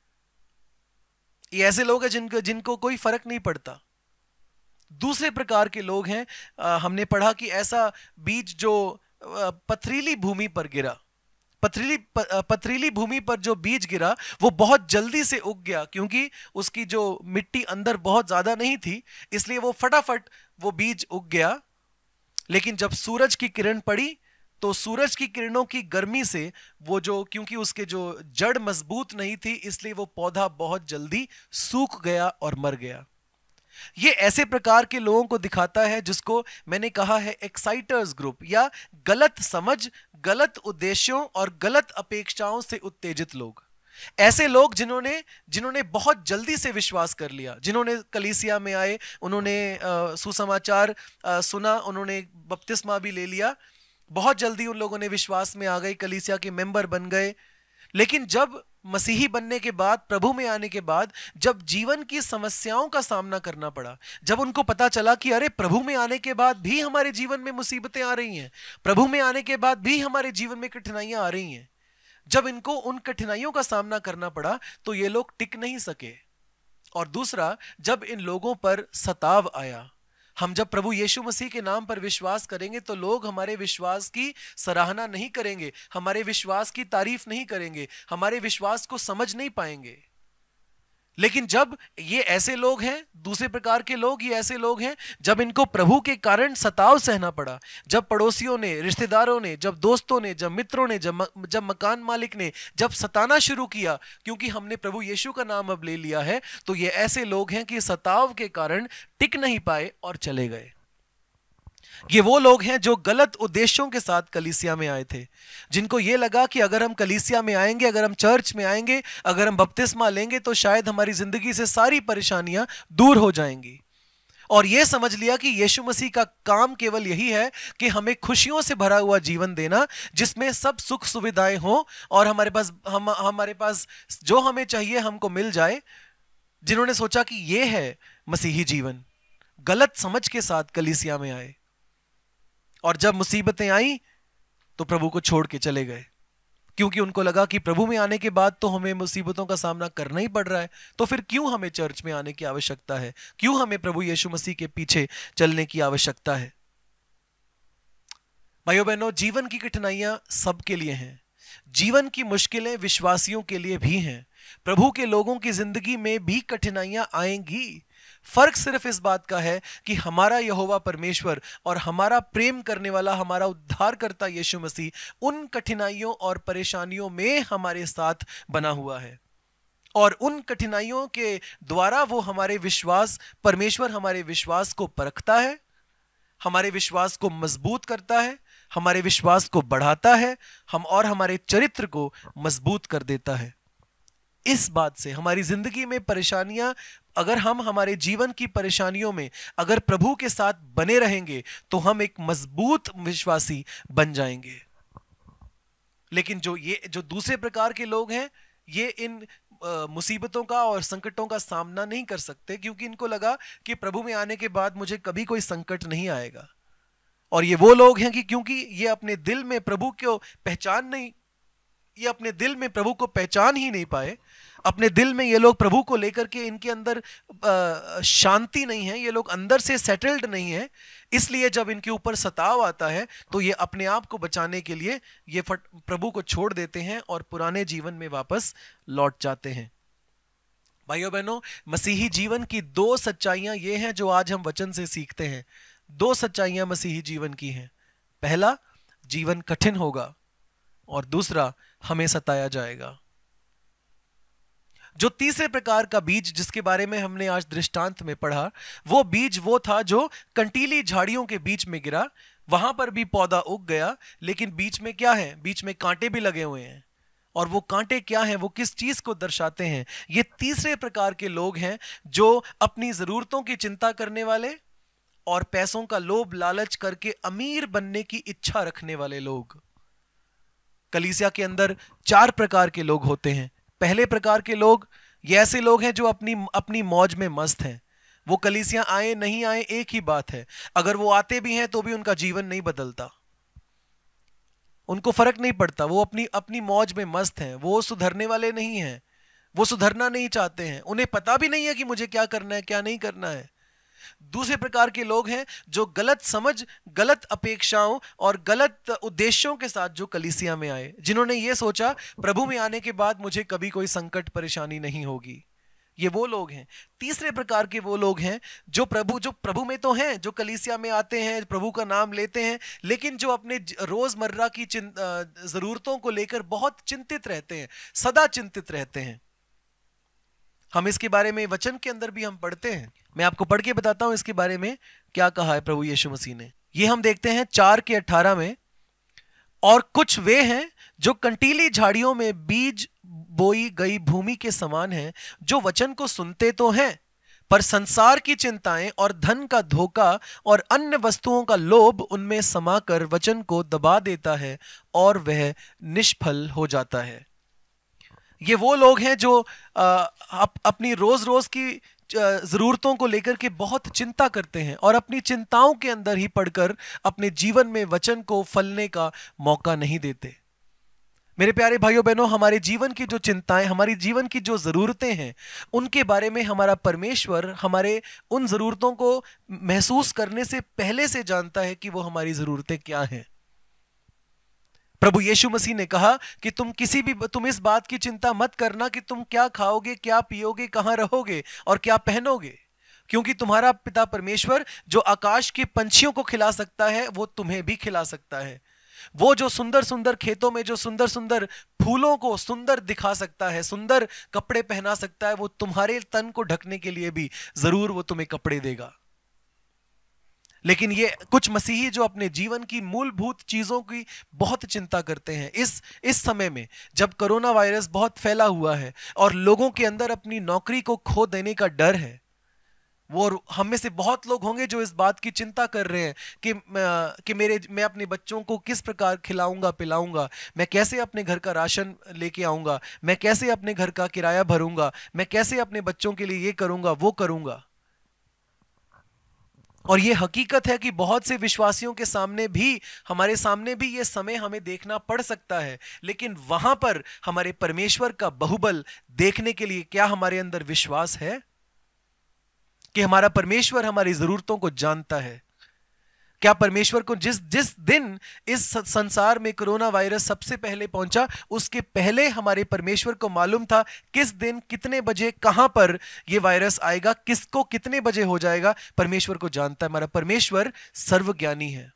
ये ऐसे लोग हैं जिनको जिनको कोई फर्क नहीं पड़ता। दूसरे प्रकार के लोग हैं, आ, हमने पढ़ा कि ऐसा बीज जो आ, पथरीली भूमि पर गिरा, पथरीली पथरीली भूमि पर जो बीज गिरा वो बहुत जल्दी से उग गया, क्योंकि उसकी जो मिट्टी अंदर बहुत ज्यादा नहीं थी, इसलिए वो फटाफट वो बीज उग गया। लेकिन जब सूरज की किरण पड़ी तो सूरज की किरणों की गर्मी से वो जो, क्योंकि उसके जो जड़ मजबूत नहीं थी, इसलिए वो पौधा बहुत जल्दी सूख गया और मर गया। ये ऐसे प्रकार के लोगों को दिखाता है जिसको मैंने कहा है एक्साइटर्स ग्रुप, या गलत समझ, गलत उद्देश्यों और गलत अपेक्षाओं से उत्तेजित लोग। ऐसे लोग जिन्होंने जिन्होंने बहुत जल्दी से विश्वास कर लिया, जिन्होंने कलीसिया में आए, उन्होंने आ, सुसमाचार आ, सुना, उन्होंने बपतिस्मा भी ले लिया, बहुत जल्दी उन लोगों ने विश्वास में आ गए, कलीसिया के मेंबर बन गए। लेकिन जब मसीही बनने के बाद, प्रभु में आने के बाद, जब जीवन की समस्याओं का सामना करना पड़ा, जब उनको पता चला कि अरे प्रभु में आने के बाद भी हमारे जीवन में मुसीबतें आ रही हैं, प्रभु में आने के बाद भी हमारे जीवन में कठिनाइयां आ रही हैं, जब इनको उन कठिनाइयों का सामना करना पड़ा तो ये लोग टिक नहीं सके। और दूसरा, जब इन लोगों पर सताव आया, हम जब प्रभु यीशु मसीह के नाम पर विश्वास करेंगे तो लोग हमारे विश्वास की सराहना नहीं करेंगे, हमारे विश्वास की तारीफ नहीं करेंगे, हमारे विश्वास को समझ नहीं पाएंगे। लेकिन जब ये ऐसे लोग हैं, दूसरे प्रकार के लोग, ये ऐसे लोग हैं जब इनको प्रभु के कारण सताव सहना पड़ा, जब पड़ोसियों ने, रिश्तेदारों ने, जब दोस्तों ने, जब मित्रों ने, जब जब मकान मालिक ने जब सताना शुरू किया, क्योंकि हमने प्रभु यीशु का नाम अब ले लिया है, तो ये ऐसे लोग हैं कि सताव के कारण टिक नहीं पाए और चले गए। ये वो लोग हैं जो गलत उद्देश्यों के साथ कलीसिया में आए थे, जिनको ये लगा कि अगर हम कलीसिया में आएंगे, अगर हम चर्च में आएंगे, अगर हम बपतिस्मा लेंगे तो शायद हमारी जिंदगी से सारी परेशानियां दूर हो जाएंगी। और ये समझ लिया कि यीशु मसीह का काम केवल यही है कि हमें खुशियों से भरा हुआ जीवन देना, जिसमें सब सुख सुविधाएं हों और हमारे पास हम हमारे पास जो हमें चाहिए हमको मिल जाए। जिन्होंने सोचा कि ये है मसीही जीवन, गलत समझ के साथ कलीसिया में आए, और जब मुसीबतें आई तो प्रभु को छोड़ के चले गए, क्योंकि उनको लगा कि प्रभु में आने के बाद तो हमें मुसीबतों का सामना करना ही पड़ रहा है, तो फिर क्यों हमें चर्च में आने की आवश्यकता है, क्यों हमें प्रभु यीशु मसीह के पीछे चलने की आवश्यकता है। भाइयों बहनों, जीवन की कठिनाइयां सबके लिए हैं, जीवन की मुश्किलें विश्वासियों के लिए भी हैं, प्रभु के लोगों की जिंदगी में भी कठिनाइयां आएंगी। फर्क सिर्फ इस बात का है कि हमारा यहोवा परमेश्वर और हमारा प्रेम करने वाला, हमारा उद्धारकर्ता यीशु मसीह उन कठिनाइयों और परेशानियों में हमारे साथ बना हुआ है, और उन कठिनाइयों के द्वारा वो हमारे विश्वास, परमेश्वर हमारे विश्वास को परखता है, हमारे विश्वास को मजबूत करता है, हमारे विश्वास को बढ़ाता है, हम और हमारे चरित्र को मजबूत कर देता है। इस बात से हमारी जिंदगी में परेशानियां, अगर हम हमारे जीवन की परेशानियों में अगर प्रभु के साथ बने रहेंगे तो हम एक मजबूत विश्वासी बन जाएंगे। लेकिन जो ये जो दूसरे प्रकार के लोग हैं, ये इन मुसीबतों का और संकटों का सामना नहीं कर सकते, क्योंकि इनको लगा कि प्रभु में आने के बाद मुझे कभी कोई संकट नहीं आएगा। और ये वो लोग हैं कि क्योंकि ये अपने दिल में प्रभु को पहचान नहीं ये अपने दिल में प्रभु को पहचान ही नहीं पाए, अपने दिल में ये लोग प्रभु को लेकर के इनके अंदर शांति नहीं है, ये लोग अंदर से सेटल्ड नहीं है, इसलिए जब इनके ऊपर सताव आता है तो ये अपने आप को बचाने के लिए ये प्रभु को छोड़ देते हैं और पुराने जीवन में वापस लौट जाते हैं। भाइयों बहनों, मसीही जीवन की दो सच्चाइयां ये हैं जो आज हम वचन से सीखते हैं। दो सच्चाइयां मसीही जीवन की हैं। पहला, जीवन कठिन होगा, और दूसरा, हमें सताया जाएगा। जो तीसरे प्रकार का बीज जिसके बारे में हमने आज दृष्टांत में पढ़ा, वो बीज वो था जो कंटीली झाड़ियों के बीच में गिरा। वहां पर भी पौधा उग गया, लेकिन बीच में क्या है? बीच में कांटे भी लगे हुए हैं। और वो कांटे क्या हैं? वो किस चीज को दर्शाते हैं? ये तीसरे प्रकार के लोग हैं जो अपनी जरूरतों की चिंता करने वाले और पैसों का लोभ लालच करके अमीर बनने की इच्छा रखने वाले लोग। कलीसिया के अंदर चार प्रकार के लोग होते हैं। पहले प्रकार के लोग ये ऐसे लोग हैं जो अपनी अपनी मौज में मस्त हैं। वो कलीसिया आए नहीं आए एक ही बात है, अगर वो आते भी हैं तो भी उनका जीवन नहीं बदलता, उनको फर्क नहीं पड़ता, वो अपनी अपनी मौज में मस्त हैं। वो सुधरने वाले नहीं हैं, वो सुधरना नहीं चाहते हैं, उन्हें पता भी नहीं है कि मुझे क्या करना है क्या नहीं करना है। दूसरे प्रकार के लोग हैं जो गलत समझ, गलत अपेक्षाओं और गलत उद्देश्यों के साथ जो कलीसिया में आए, जिन्होंने ये सोचा प्रभु में आने के बाद मुझे कभी कोई संकट परेशानी नहीं होगी। ये वो लोग हैं। तीसरे प्रकार के वो लोग हैं जो प्रभु जो प्रभु में तो हैं, जो कलीसिया में आते हैं, प्रभु का नाम लेते हैं, लेकिन जो अपने रोजमर्रा की जरूरतों को लेकर बहुत चिंतित रहते हैं, सदा चिंतित रहते हैं। हम इसके बारे में वचन के अंदर भी हम पढ़ते हैं। मैं आपको पढ़ के बताता हूं इसके बारे में क्या कहा है प्रभु यीशु मसीह ने। ये हम देखते हैं चार के अठारह में, और कुछ वे हैं जो कंटीली झाड़ियों में बीज बोई गई भूमि के समान हैं, जो वचन को सुनते तो हैं, पर संसार की चिंताएं और धन का धोखा और अन्य वस्तुओं का लोभ उनमें समाकर वचन को दबा देता है और वह निष्फल हो जाता है। ये वो लोग हैं जो आ, अप, अपनी रोज रोज की जरूरतों को लेकर के बहुत चिंता करते हैं और अपनी चिंताओं के अंदर ही पड़कर अपने जीवन में वचन को फलने का मौका नहीं देते। मेरे प्यारे भाइयों बहनों, हमारे जीवन की जो चिंताएं, हमारी जीवन की जो जरूरतें हैं, उनके बारे में हमारा परमेश्वर हमारे उन जरूरतों को महसूस करने से पहले से जानता है कि वो हमारी जरूरतें क्या हैं। प्रभु यीशु मसीह ने कहा कि तुम किसी भी तुम इस बात की चिंता मत करना कि तुम क्या खाओगे, क्या पियोगे, कहां रहोगे और क्या पहनोगे, क्योंकि तुम्हारा पिता परमेश्वर जो आकाश के पंछियों को खिला सकता है वो तुम्हें भी खिला सकता है। वो जो सुंदर सुंदर खेतों में जो सुंदर सुंदर फूलों को सुंदर दिखा सकता है, सुंदर कपड़े पहना सकता है, वो तुम्हारे तन को ढकने के लिए भी जरूर वो तुम्हें कपड़े देगा। लेकिन ये कुछ मसीही जो अपने जीवन की मूलभूत चीजों की बहुत चिंता करते हैं, इस इस समय में जब कोरोना वायरस बहुत फैला हुआ है और लोगों के अंदर अपनी नौकरी को खो देने का डर है, वो हम में से बहुत लोग होंगे जो इस बात की चिंता कर रहे हैं कि कि मेरे मैं अपने बच्चों को किस प्रकार खिलाऊंगा पिलाऊंगा, मैं कैसे अपने घर का राशन लेके आऊंगा, मैं कैसे अपने घर का किराया भरूंगा, मैं कैसे अपने बच्चों के लिए ये करूंगा वो करूंगा। और ये हकीकत है कि बहुत से विश्वासियों के सामने भी, हमारे सामने भी ये समय हमें देखना पड़ सकता है, लेकिन वहां पर हमारे परमेश्वर का बहुबल देखने के लिए क्या हमारे अंदर विश्वास है कि हमारा परमेश्वर हमारी जरूरतों को जानता है? क्या परमेश्वर को जिस जिस दिन इस संसार में कोरोना वायरस सबसे पहले पहुंचा, उसके पहले हमारे परमेश्वर को मालूम था किस दिन, कितने बजे, कहां पर यह वायरस आएगा, किसको कितने बजे हो जाएगा? परमेश्वर को जानता है। हमारा परमेश्वर सर्वज्ञानी है।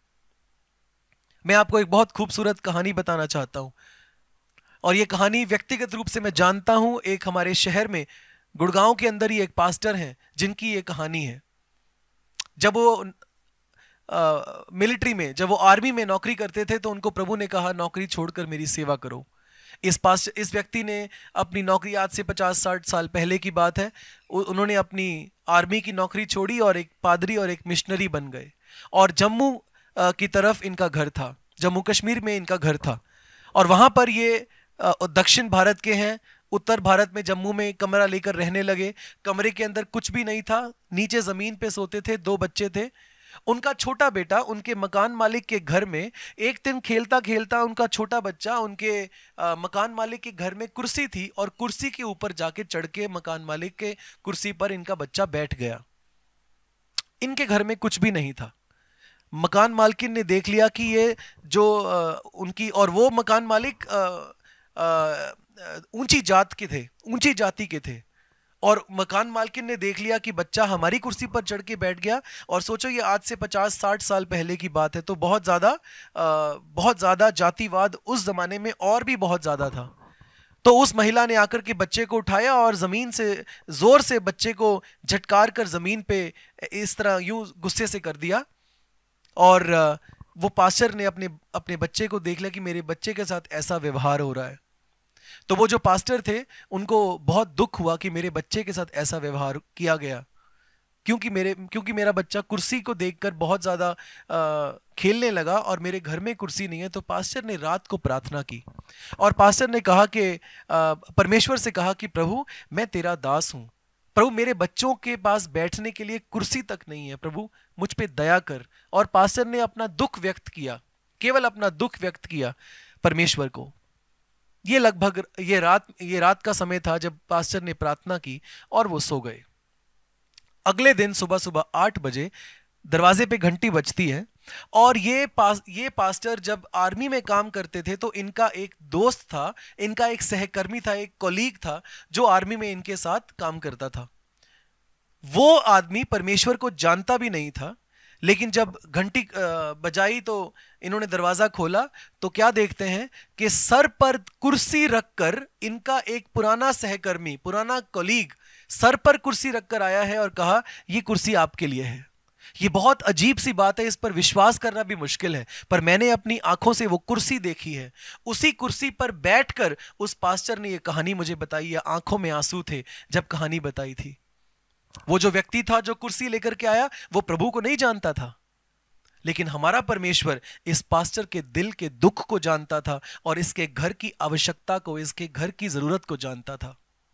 मैं आपको एक बहुत खूबसूरत कहानी बताना चाहता हूं, और यह कहानी व्यक्तिगत रूप से मैं जानता हूं। एक हमारे शहर में गुड़गांव के अंदर ही एक पास्टर हैं जिनकी ये कहानी है। जब वो मिलिट्री में, जब वो आर्मी में नौकरी करते थे, तो उनको प्रभु ने कहा नौकरी छोड़कर मेरी सेवा करो। इस पास इस व्यक्ति ने अपनी नौकरी, आज से पचास साठ साल पहले की बात है, उन्होंने अपनी आर्मी की नौकरी छोड़ी और एक पादरी और एक मिशनरी बन गए। और जम्मू की तरफ इनका घर था, जम्मू कश्मीर में इनका घर था। और वहां पर ये दक्षिण भारत के हैं, उत्तर भारत में जम्मू में कमरा लेकर रहने लगे। कमरे के अंदर कुछ भी नहीं था, नीचे जमीन पे सोते थे। दो बच्चे थे। उनका छोटा बेटा उनके मकान मालिक के घर में एक दिन खेलता खेलता उनका छोटा बच्चा उनके आ, मकान मालिक के घर में कुर्सी थी, और कुर्सी के ऊपर जाके चढ़ के मकान मालिक के कुर्सी पर इनका बच्चा बैठ गया। इनके घर में कुछ भी नहीं था। मकान मालकिन ने देख लिया कि ये जो आ, उनकी, और वो मकान मालिक आ, आ, ऊंची जात के थे, ऊंची जाति के थे। और मकान मालकिन ने देख लिया कि बच्चा हमारी कुर्सी पर चढ़ के बैठ गया। और सोचो ये आज से पचास साठ साल पहले की बात है, तो बहुत ज्यादा बहुत ज्यादा जातिवाद उस जमाने में और भी बहुत ज्यादा था। तो उस महिला ने आकर के बच्चे को उठाया और जमीन से जोर से बच्चे को झटकार कर जमीन पे इस तरह यूं गुस्से से कर दिया। और वो पास्टर ने अपने अपने बच्चे को देख लिया कि मेरे बच्चे के साथ ऐसा व्यवहार हो रहा है। तो वो जो पास्टर थे उनको बहुत दुख हुआ कि मेरे बच्चे के साथ ऐसा व्यवहार किया गया, क्योंकि मेरे क्योंकि मेरा बच्चा कुर्सी को देखकर बहुत ज्यादा खेलने लगा और मेरे घर में कुर्सी नहीं है। तो पास्टर ने रात को प्रार्थना की और पास्टर ने कहा कि परमेश्वर से कहा कि प्रभु मैं तेरा दास हूं, प्रभु मेरे बच्चों के पास बैठने के लिए कुर्सी तक नहीं है, प्रभु मुझ पे दया कर। और पास्टर ने अपना दुख व्यक्त किया, केवल अपना दुख व्यक्त किया परमेश्वर को। ये लगभग ये रात ये रात का समय था जब पास्टर ने प्रार्थना की और वो सो गए। अगले दिन सुबह सुबह आठ बजे दरवाजे पे घंटी बजती है, और ये पास ये पास्टर जब आर्मी में काम करते थे तो इनका एक दोस्त था, इनका एक सहकर्मी था, एक कॉलीग था जो आर्मी में इनके साथ काम करता था। वो आदमी परमेश्वर को जानता भी नहीं था, लेकिन जब घंटी बजाई तो इन्होंने दरवाजा खोला तो क्या देखते हैं कि सर पर कुर्सी रखकर इनका एक पुराना सहकर्मी, पुराना कॉलीग सर पर कुर्सी रखकर आया है और कहा ये कुर्सी आपके लिए है। ये बहुत अजीब सी बात है, इस पर विश्वास करना भी मुश्किल है, पर मैंने अपनी आंखों से वो कुर्सी देखी है। उसी कुर्सी पर बैठकर उस पास्टर ने ये कहानी मुझे बताई है, आंखों में आंसू थे जब कहानी बताई थी। वो जो व्यक्ति था जो कुर्सी लेकर के आया वो प्रभु को नहीं जानता था, लेकिन हमारा परमेश्वर इस पास्टर के दिल के दुख को जानता था और इसके घर की आवश्यकता को, इसके घर की जरूरत को जानता था।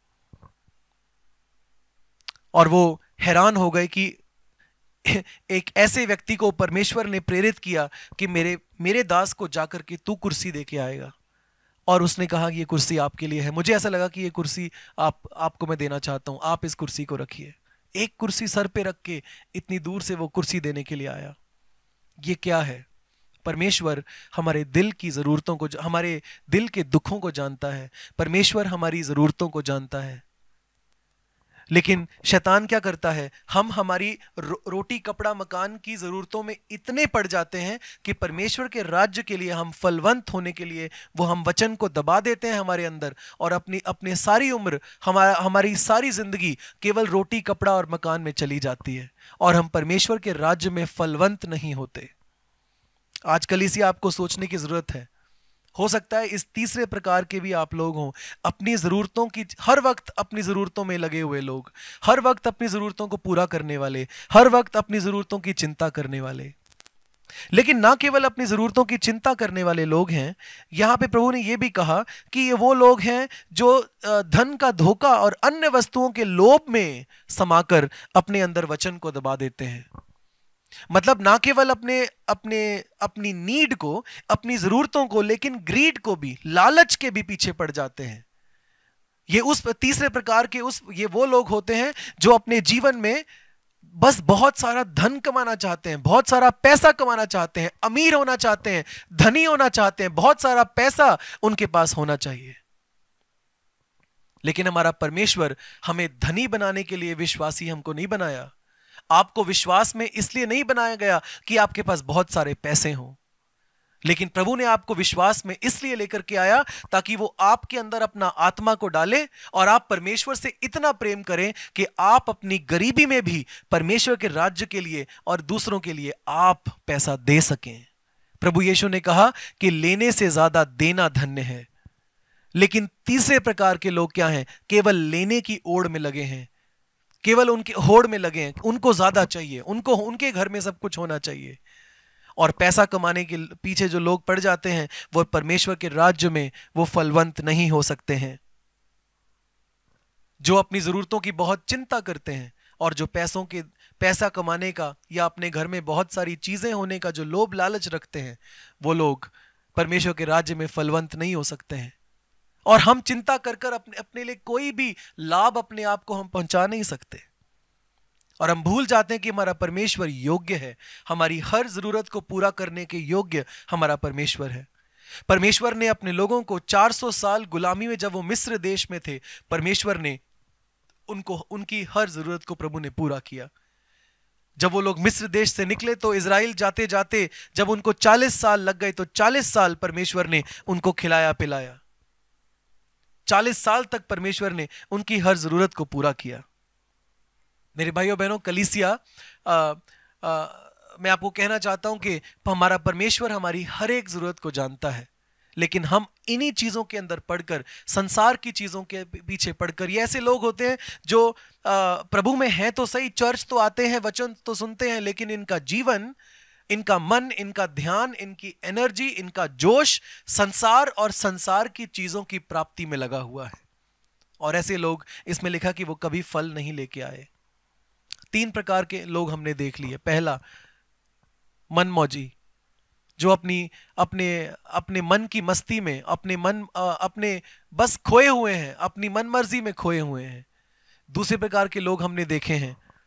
और वो हैरान हो गए कि एक ऐसे व्यक्ति को परमेश्वर ने प्रेरित किया कि मेरे मेरे दास को जाकर के तू कुर्सी दे के आएगा। और उसने कहा कि ये कुर्सी आपके लिए है। मुझे ऐसा लगा कि ये कुर्सी आप आपको मैं देना चाहता हूं, आप इस कुर्सी को रखिए। एक कुर्सी सर पे रख के इतनी दूर से वो कुर्सी देने के लिए आया। ये क्या है? परमेश्वर हमारे दिल की जरूरतों को, हमारे दिल के दुखों को जानता है। परमेश्वर हमारी जरूरतों को जानता है। लेकिन शैतान क्या करता है, हम हमारी रो, रोटी कपड़ा मकान की जरूरतों में इतने पड़ जाते हैं कि परमेश्वर के राज्य के लिए, हम फलवंत होने के लिए वो हम वचन को दबा देते हैं हमारे अंदर, और अपनी अपने सारी उम्र, हमारा हमारी सारी जिंदगी केवल रोटी कपड़ा और मकान में चली जाती है और हम परमेश्वर के राज्य में फलवंत नहीं होते। आज कलीसिया आपको सोचने की जरूरत है। हो सकता है इस तीसरे प्रकार के भी आप लोग हों, अपनी जरूरतों की, हर वक्त अपनी जरूरतों में लगे हुए लोग, हर वक्त अपनी जरूरतों को पूरा करने वाले, हर वक्त अपनी जरूरतों की चिंता करने वाले। लेकिन ना केवल अपनी जरूरतों की चिंता करने वाले लोग हैं, यहां पे प्रभु ने यह भी कहा कि ये वो लोग हैं जो धन का धोखा और अन्य वस्तुओं के लोभ में समाकर अपने अंदर वचन को दबा देते हैं। मतलब ना केवल अपने अपने अपनी नीड को, अपनी जरूरतों को, लेकिन ग्रीड को भी, लालच के भी पीछे पड़ जाते हैं। ये उस तीसरे प्रकार के उस ये वो लोग होते हैं जो अपने जीवन में बस बहुत सारा धन कमाना चाहते हैं, बहुत सारा पैसा कमाना चाहते हैं, अमीर होना चाहते हैं, धनी होना चाहते हैं, बहुत सारा पैसा उनके पास होना चाहिए। लेकिन हमारा परमेश्वर हमें धनी बनाने के लिए विश्वासी हमको नहीं बनाया। आपको विश्वास में इसलिए नहीं बनाया गया कि आपके पास बहुत सारे पैसे हों, लेकिन प्रभु ने आपको विश्वास में इसलिए लेकर के आया ताकि वो आपके अंदर अपना आत्मा को डाले और आप परमेश्वर से इतना प्रेम करें कि आप अपनी गरीबी में भी परमेश्वर के राज्य के लिए और दूसरों के लिए आप पैसा दे सकें। प्रभु यीशु ने कहा कि लेने से ज्यादा देना धन्य है। लेकिन तीसरे प्रकार के लोग क्या हैं? केवल लेने की ओड़ में लगे हैं, केवल उनके होड़ में लगे हैं, उनको ज्यादा चाहिए, उनको उनके घर में सब कुछ होना चाहिए। और पैसा कमाने के पीछे जो लोग पड़ जाते हैं वो परमेश्वर के राज्य में वो फलवंत नहीं हो सकते हैं। जो अपनी जरूरतों की बहुत चिंता करते हैं और जो पैसों के पैसा कमाने का या अपने घर में बहुत सारी चीजें होने का जो लोभ लालच रखते हैं, वो लोग परमेश्वर के राज्य में फलवंत नहीं हो सकते हैं। और हम चिंता कर कर अपने अपने लिए कोई भी लाभ अपने आप को हम पहुंचा नहीं सकते, और हम भूल जाते हैं कि हमारा परमेश्वर योग्य है, हमारी हर जरूरत को पूरा करने के योग्य हमारा परमेश्वर है। परमेश्वर ने अपने लोगों को चार सौ साल गुलामी में, जब वो मिस्र देश में थे, परमेश्वर ने उनको उनकी हर जरूरत को प्रभु ने पूरा किया। जब वो लोग मिस्र देश से निकले तो इजराइल जाते जाते जब उनको चालीस साल लग गए तो चालीस साल परमेश्वर ने उनको खिलाया पिलाया। चालीस साल तक परमेश्वर ने उनकी हर जरूरत को पूरा किया। मेरे भाइयों बहनों, कलीसिया, आ, आ, मैं आपको कहना चाहता हूं कि हमारा परमेश्वर हमारी हर एक जरूरत को जानता है, लेकिन हम इन्हीं चीजों के अंदर पढ़कर, संसार की चीजों के पीछे पढ़कर, ये ऐसे लोग होते हैं जो आ, प्रभु में हैं तो सही, चर्च तो आते हैं, वचन तो सुनते हैं, लेकिन इनका जीवन, इनका मन, इनका ध्यान, इनकी एनर्जी, इनका जोश संसार और संसार की चीजों की प्राप्ति में लगा हुआ है। और ऐसे लोग, इसमें लिखा कि वो कभी फल नहीं लेके आए। तीन प्रकार के लोग हमने देख लिए। पहला, मनमौजी, जो अपनी अपने अपने मन की मस्ती में, अपने मन अपने बस खोए हुए हैं, अपनी मनमर्जी में खोए हुए हैं। दूसरे प्रकार के लोग हमने देखे हैं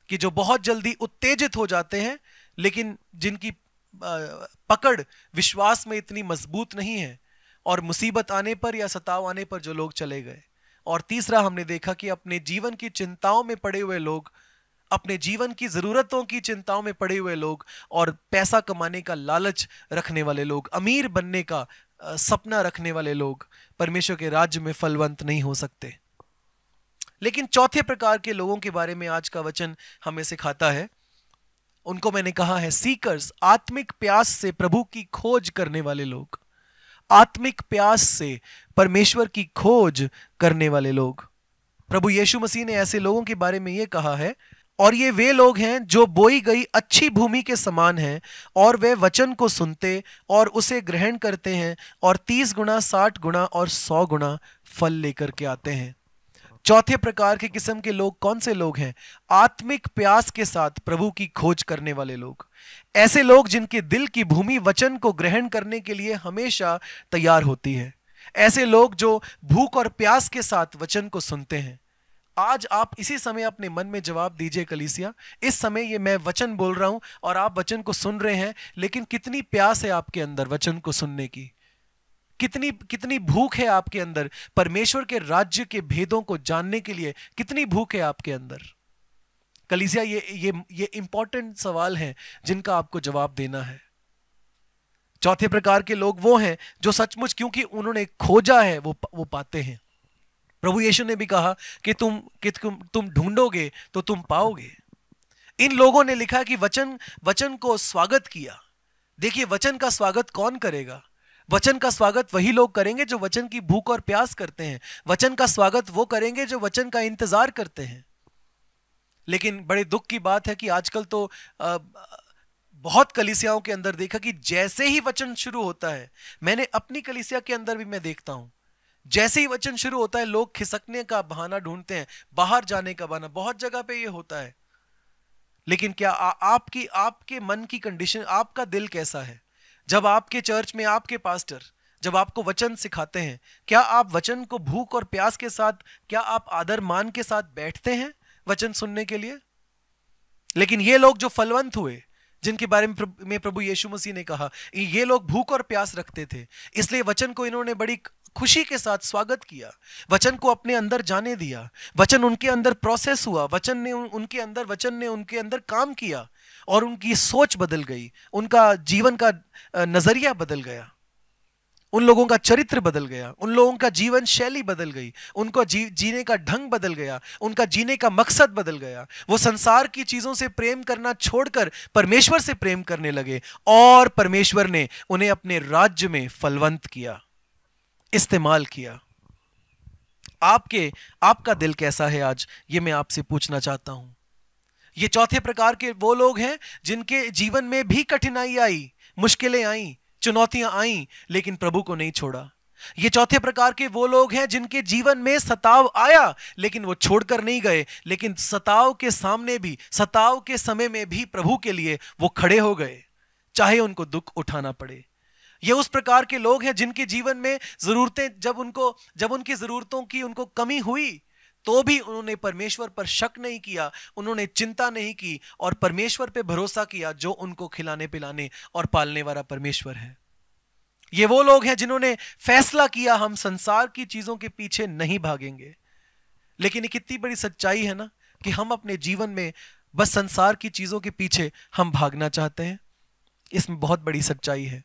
कि जो बहुत जल्दी उत्तेजित हो जाते हैं, लेकिन जिनकी पकड़ विश्वास में इतनी मजबूत नहीं है, और मुसीबत आने पर या सताव आने पर जो लोग चले गए। और तीसरा हमने देखा कि अपने जीवन की चिंताओं में पड़े हुए लोग, अपने जीवन की जरूरतों की चिंताओं में पड़े हुए लोग, और पैसा कमाने का लालच रखने वाले लोग, अमीर बनने का सपना रखने वाले लोग परमेश्वर के राज्य में फलवंत नहीं हो सकते। लेकिन चौथे प्रकार के लोगों के बारे में आज का वचन हमें सिखाता है। उनको मैंने कहा है सीकर्स, आत्मिक प्यास से प्रभु की खोज करने वाले लोग, आत्मिक प्यास से परमेश्वर की खोज करने वाले लोग। प्रभु यीशु मसीह ने ऐसे लोगों के बारे में यह कहा है, और ये वे लोग हैं जो बोई गई अच्छी भूमि के समान हैं, और वे वचन को सुनते और उसे ग्रहण करते हैं, और तीस गुना, साठ गुना और सौ गुना फल लेकर के आते हैं। चौथे प्रकार के किस्म के लोग कौन से लोग हैं? आत्मिक प्यास के साथ प्रभु की खोज करने वाले लोग। ऐसे लोग जिनके दिल की भूमि वचन को ग्रहण करने के लिए हमेशा तैयार होती है। ऐसे लोग जो भूख और प्यास के साथ वचन को सुनते हैं। आज आप इसी समय अपने मन में जवाब दीजिए कलीसिया, इस समय ये मैं वचन बोल रहा हूं और आप वचन को सुन रहे हैं, लेकिन कितनी प्यास है आपके अंदर वचन को सुनने की? कितनी कितनी भूख है आपके अंदर परमेश्वर के राज्य के भेदों को जानने के लिए? कितनी भूख है आपके अंदर? कलीसिया, ये ये ये इंपॉर्टेंट सवाल हैं जिनका आपको जवाब देना है। चौथे प्रकार के लोग वो हैं जो सचमुच क्योंकि उन्होंने खोजा है वो वो पाते हैं। प्रभु यीशु ने भी कहा कि तुम कि तुम तुम ढूंढोगे तो तुम पाओगे। इन लोगों ने लिखा कि वचन वचन को स्वागत किया। देखिए, वचन का स्वागत कौन करेगा? वचन का स्वागत वही लोग करेंगे जो वचन की भूख और प्यास करते हैं। वचन का स्वागत वो करेंगे जो वचन का इंतजार करते हैं। लेकिन बड़े दुख की बात है कि आजकल तो आ, बहुत कलीसियाओं के अंदर देखा कि जैसे ही वचन शुरू होता है, मैंने अपनी कलीसिया के अंदर भी मैं देखता हूं, जैसे ही वचन शुरू होता है लोग खिसकने का बहाना ढूंढते हैं, बाहर जाने का बहाना। बहुत जगह पे ये होता है। लेकिन क्या आ, आपकी आपके मन की कंडीशन, आपका दिल कैसा है? जब आपके चर्च में आपके पास्टर जब आपको वचन सिखाते हैं, क्या आप वचन को भूख और प्यास के साथ, क्या आप आदर मान के साथ बैठते हैं वचन सुनने के लिए? लेकिन ये लोग जो फलवंत हुए, जिनके बारे में प्रभु यीशु मसीह ने कहा, ये लोग भूख और प्यास रखते थे, इसलिए वचन को इन्होंने बड़ी खुशी के साथ स्वागत किया, वचन को अपने अंदर जाने दिया, वचन उनके अंदर प्रोसेस हुआ, वचन ने उनके अंदर वचन ने उनके अंदर काम किया, और उनकी सोच बदल गई, उनका जीवन का नजरिया बदल गया, उन लोगों का चरित्र बदल गया, उन लोगों का जीवन शैली बदल गई, उनको जी, जीने का ढंग बदल गया, उनका जीने का मकसद बदल गया। वो संसार की चीजों से प्रेम करना छोड़कर परमेश्वर से प्रेम करने लगे, और परमेश्वर ने उन्हें अपने राज्य में फलवंत किया, इस्तेमाल किया। आपके आपका दिल कैसा है आज, ये मैं आपसे पूछना चाहता हूं। ये चौथे प्रकार के वो लोग हैं जिनके जीवन में भी कठिनाई आई, मुश्किलें आई, चुनौतियां आई, लेकिन प्रभु को नहीं छोड़ा। ये चौथे प्रकार के वो लोग हैं जिनके जीवन में सताव आया, लेकिन वो छोड़कर नहीं गए, लेकिन सताव के सामने भी, सताव के समय में भी प्रभु के लिए वो खड़े हो गए, चाहे उनको दुख उठाना पड़े। ये उस प्रकार के लोग हैं जिनके जीवन में जरूरतें, जब उनको जब उनकी जरूरतों की उनको कमी हुई, तो भी उन्होंने परमेश्वर पर शक नहीं किया, उन्होंने चिंता नहीं की, और परमेश्वर पे भरोसा किया जो उनको खिलाने पिलाने और पालने वाला परमेश्वर है। ये वो लोग हैं जिन्होंने फैसला किया, हम संसार की चीजों के पीछे नहीं भागेंगे। लेकिन ये कितनी बड़ी सच्चाई है ना कि हम अपने जीवन में बस संसार की चीजों के पीछे हम भागना चाहते हैं। इसमें बहुत बड़ी सच्चाई है।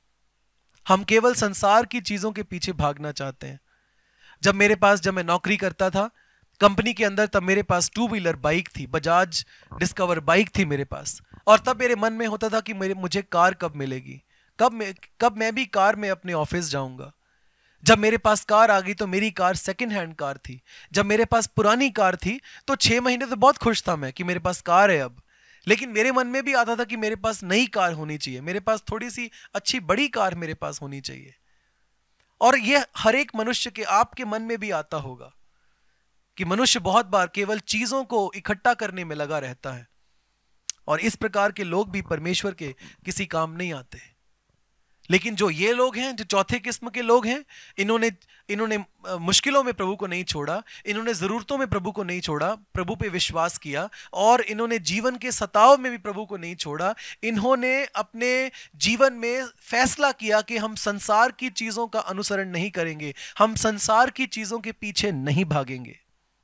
हम केवल संसार की चीजों के पीछे भागना चाहते हैं। जब मेरे पास जब मैं नौकरी करता था कंपनी के अंदर, तब मेरे पास टू व्हीलर बाइक थी, बजाज डिस्कवर बाइक थी मेरे पास, और तब मेरे मन में होता था कि मेरे मुझे कार कब मिलेगी, कब मैं कब मैं भी कार में अपने ऑफिस जाऊंगा। जब मेरे पास कार आ गई तो मेरी कार सेकंड हैंड कार थी। जब मेरे पास पुरानी कार थी तो छह महीने तो बहुत खुश था मैं कि मेरे पास कार है अब, लेकिन मेरे मन में भी आता था कि मेरे पास नई कार होनी चाहिए, मेरे पास थोड़ी सी अच्छी बड़ी कार मेरे पास होनी चाहिए। और यह हर एक मनुष्य के, आपके मन में भी आता होगा कि मनुष्य बहुत बार केवल चीजों को इकट्ठा करने में लगा रहता है, और इस प्रकार के लोग भी परमेश्वर के किसी काम नहीं आते। लेकिन जो ये लोग हैं, जो चौथे किस्म के लोग हैं, इन्होंने इन्होंने मुश्किलों में प्रभु को नहीं छोड़ा, इन्होंने ज़रूरतों में प्रभु को नहीं छोड़ा, प्रभु पे विश्वास किया, और इन्होंने जीवन के सताव में भी प्रभु को नहीं छोड़ा। इन्होंने अपने जीवन में फैसला किया कि हम संसार की चीज़ों का अनुसरण नहीं करेंगे, हम संसार की चीज़ों के पीछे नहीं भागेंगे।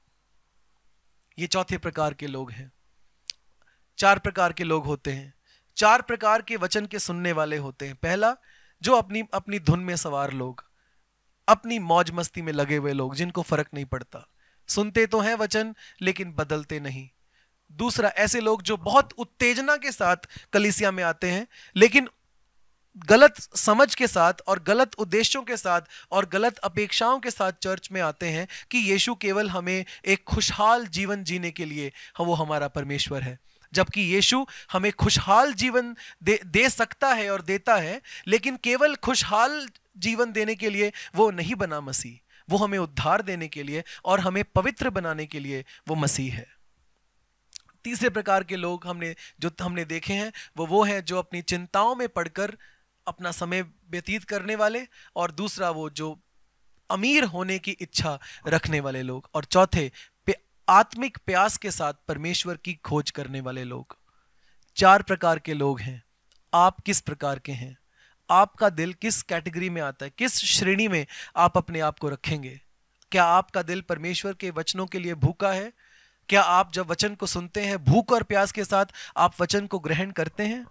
ये चौथे प्रकार के लोग हैं। चार प्रकार के लोग होते हैं, चार प्रकार के वचन के सुनने वाले होते हैं। पहला, जो अपनी अपनी धुन में सवार लोग, अपनी मौज मस्ती में लगे हुए लोग, जिनको फर्क नहीं पड़ता, सुनते तो हैं वचन लेकिन बदलते नहीं। दूसरा, ऐसे लोग जो बहुत उत्तेजना के साथ कलीसिया में आते हैं, लेकिन गलत समझ के साथ और गलत उद्देश्यों के साथ और गलत अपेक्षाओं के साथ चर्च में आते हैं कि यीशु केवल हमें एक खुशहाल जीवन जीने के लिए वो हमारा परमेश्वर है। जबकि यीशु हमें खुशहाल जीवन दे, दे सकता है और देता है, लेकिन केवल खुशहाल जीवन देने के लिए वो नहीं बना मसीह, वो हमें उद्धार देने के लिए और हमें पवित्र बनाने के लिए वो मसीह है। तीसरे प्रकार के लोग हमने जो हमने देखे हैं वो वो हैं जो अपनी चिंताओं में पड़कर अपना समय व्यतीत करने वाले, और दूसरा वो जो अमीर होने की इच्छा रखने वाले लोग, और चौथे आत्मिक प्यास के साथ परमेश्वर की खोज करने वाले लोग। चार प्रकार के लोग हैं। आप किस प्रकार के हैं? आपका दिल किस कैटेगरी में आता है? किस श्रेणी में आप अपने आप को रखेंगे? क्या आपका दिल परमेश्वर के वचनों के लिए भूखा है? क्या आप जब वचन को सुनते हैं भूख और प्यास के साथ आप वचन को ग्रहण करते हैं?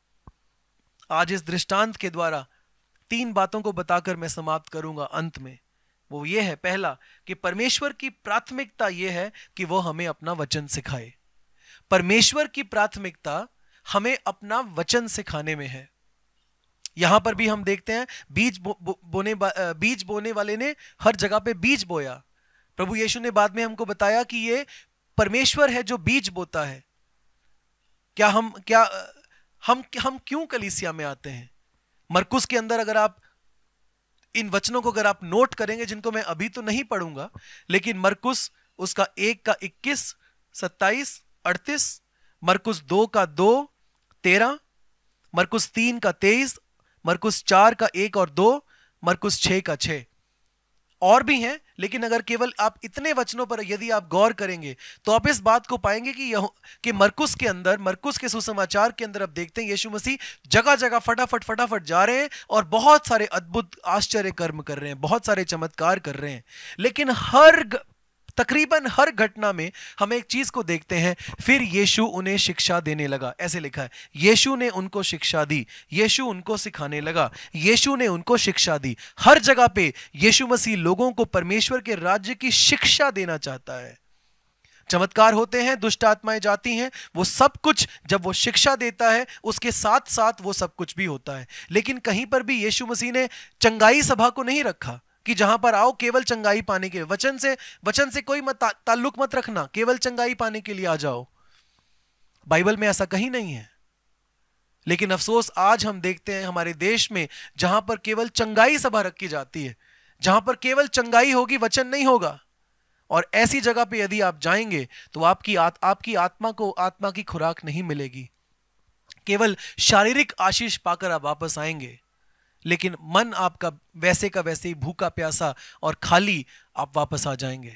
आज इस दृष्टांत के द्वारा तीन बातों को बताकर मैं समाप्त करूंगा अंत में। वो ये है, पहला, कि परमेश्वर की प्राथमिकता ये है कि वो हमें अपना वचन सिखाए। परमेश्वर की प्राथमिकता हमें अपना वचन सिखाने में है। यहां पर भी हम देखते हैं बीज बो, बो, बोने बीज बोने वाले ने हर जगह पे बीज बोया। प्रभु यीशु ने बाद में हमको बताया कि ये परमेश्वर है जो बीज बोता है। क्या हम क्या हम हम क्यों कलीसिया में आते हैं? मरकुस के अंदर अगर आप इन वचनों को अगर आप नोट करेंगे, जिनको मैं अभी तो नहीं पढ़ूंगा, लेकिन मरकुस उसका एक का इक्कीस, सत्ताईस, अड़तीस, मरकुस दो का दो, तेरह, मरकुस तीन का तेईस, मरकुस चार का एक और दो, मरकुस छह का छह, और भी हैं, लेकिन अगर केवल आप इतने वचनों पर यदि आप गौर करेंगे तो आप इस बात को पाएंगे कि यह कि मरकुस के अंदर, मरकुस के सुसमाचार के अंदर आप देखते हैं यीशु मसीह जगह जगह फटाफट फटाफट जा रहे हैं और बहुत सारे अद्भुत आश्चर्य कर्म कर रहे हैं, बहुत सारे चमत्कार कर रहे हैं। लेकिन हर तकरीबन हर घटना में हम एक चीज को देखते हैं, फिर यीशु उन्हें शिक्षा देने लगा। ऐसे लिखा है, यीशु ने उनको शिक्षा दी, यीशु उनको सिखाने लगा, यीशु ने उनको शिक्षा दी। हर जगह पे यीशु मसीह लोगों को परमेश्वर के राज्य की शिक्षा देना चाहता है। चमत्कार होते हैं, दुष्ट आत्माएं जाती हैं, वो सब कुछ जब वो शिक्षा देता है उसके साथ साथ वो सब कुछ भी होता है। लेकिन कहीं पर भी यीशु मसीह ने चंगाई सभा को नहीं रखा कि जहां पर आओ केवल चंगाई पाने के, वचन से वचन से कोई मत ताल्लुक मत रखना, केवल चंगाई पाने के लिए आ जाओ। बाइबल में ऐसा कहीं नहीं है। लेकिन अफसोस आज हम देखते हैं हमारे देश में जहां पर केवल चंगाई सभा रखी जाती है, जहां पर केवल चंगाई होगी, वचन नहीं होगा। और ऐसी जगह पे यदि आप जाएंगे तो आपकी आत, आपकी आत्मा को आत्मा की खुराक नहीं मिलेगी, केवल शारीरिक आशीष पाकर आप वापस आएंगे, लेकिन मन आपका वैसे का वैसे ही भूखा प्यासा और खाली आप वापस आ जाएंगे।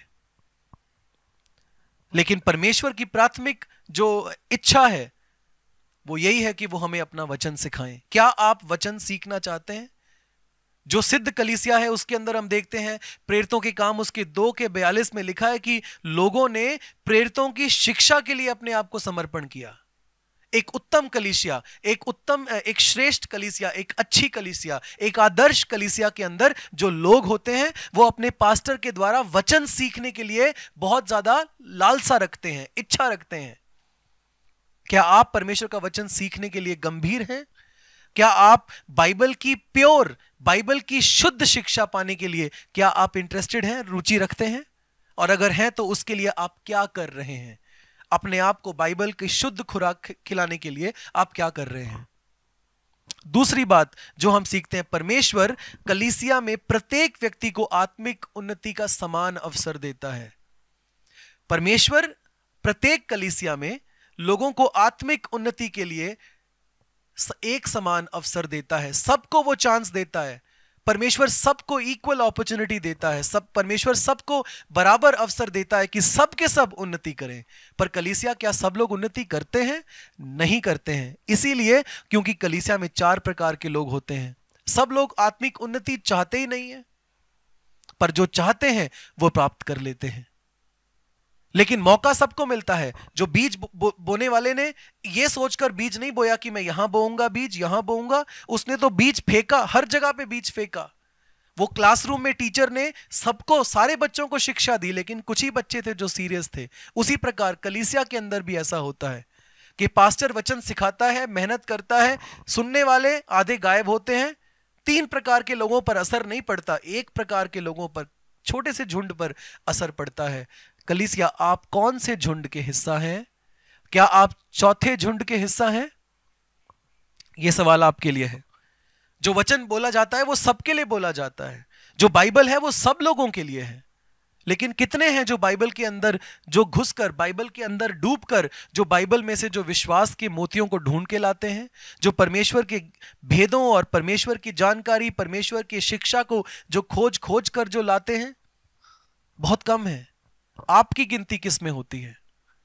लेकिन परमेश्वर की प्राथमिक जो इच्छा है वो यही है कि वो हमें अपना वचन सिखाएं। क्या आप वचन सीखना चाहते हैं? जो सिद्ध कलीसिया है उसके अंदर हम देखते हैं प्रेरितों के काम उसके दो के बयालीस में लिखा है कि लोगों ने प्रेरितों की शिक्षा के लिए अपने आप को समर्पण किया। एक उत्तम कलीसिया, एक उत्तम एक श्रेष्ठ कलीसिया, एक अच्छी कलीसिया, एक आदर्श कलीसिया के अंदर जो लोग होते हैं वो अपने पास्टर के द्वारा वचन सीखने के लिए बहुत ज्यादा लालसा रखते हैं, इच्छा रखते हैं। क्या आप परमेश्वर का वचन सीखने के लिए गंभीर हैं? क्या आप बाइबल की प्योर, बाइबल की शुद्ध शिक्षा पाने के लिए क्या आप इंटरेस्टेड हैं, रुचि रखते हैं? और अगर हैं तो उसके लिए आप क्या कर रहे हैं? अपने आप को बाइबल की शुद्ध खुराक खिलाने के लिए आप क्या कर रहे हैं? दूसरी बात जो हम सीखते हैं, परमेश्वर कलीसिया में प्रत्येक व्यक्ति को आत्मिक उन्नति का समान अवसर देता है। परमेश्वर प्रत्येक कलीसिया में लोगों को आत्मिक उन्नति के लिए एक समान अवसर देता है, सबको वो चांस देता है। परमेश्वर सबको इक्वल अपॉर्चुनिटी देता है, सब परमेश्वर सबको बराबर अवसर देता है कि सब के सब उन्नति करें। पर कलीसिया, क्या सब लोग उन्नति करते हैं? नहीं करते हैं। इसीलिए क्योंकि कलीसिया में चार प्रकार के लोग होते हैं। सब लोग आत्मिक उन्नति चाहते ही नहीं है, पर जो चाहते हैं वो प्राप्त कर लेते हैं। लेकिन मौका सबको मिलता है। जो बीज बो, बो, बोने वाले ने ये सोचकर बीज नहीं बोया कि मैं यहां बोऊंगा बीज, यहां बोऊंगा, उसने तो बीज फेंका, हर जगह पे बीज फेंका। वो क्लासरूम में टीचर ने सबको, सारे बच्चों को शिक्षा दी, लेकिन कुछ ही बच्चे थे जो सीरियस थे। उसी प्रकार कलीसिया के अंदर भी ऐसा होता है कि पास्टर वचन सिखाता है, मेहनत करता है, सुनने वाले आधे गायब होते हैं। तीन प्रकार के लोगों पर असर नहीं पड़ता, एक प्रकार के लोगों पर, छोटे से झुंड पर असर पड़ता है। कलीसिया, आप कौन से झुंड के हिस्सा हैं? क्या आप चौथे झुंड के हिस्सा हैं? यह सवाल आपके लिए है। जो वचन बोला जाता है वो सबके लिए बोला जाता है, जो बाइबल है वो सब लोगों के लिए है। लेकिन कितने हैं जो बाइबल के अंदर, जो घुसकर बाइबल के अंदर डूबकर, जो बाइबल में से जो विश्वास के मोतियों को ढूंढ के लाते हैं, जो परमेश्वर के भेदों और परमेश्वर की जानकारी, परमेश्वर की शिक्षा को जो खोज खोज कर जो लाते हैं? बहुत कम है। आपकी गिनती किस में होती है?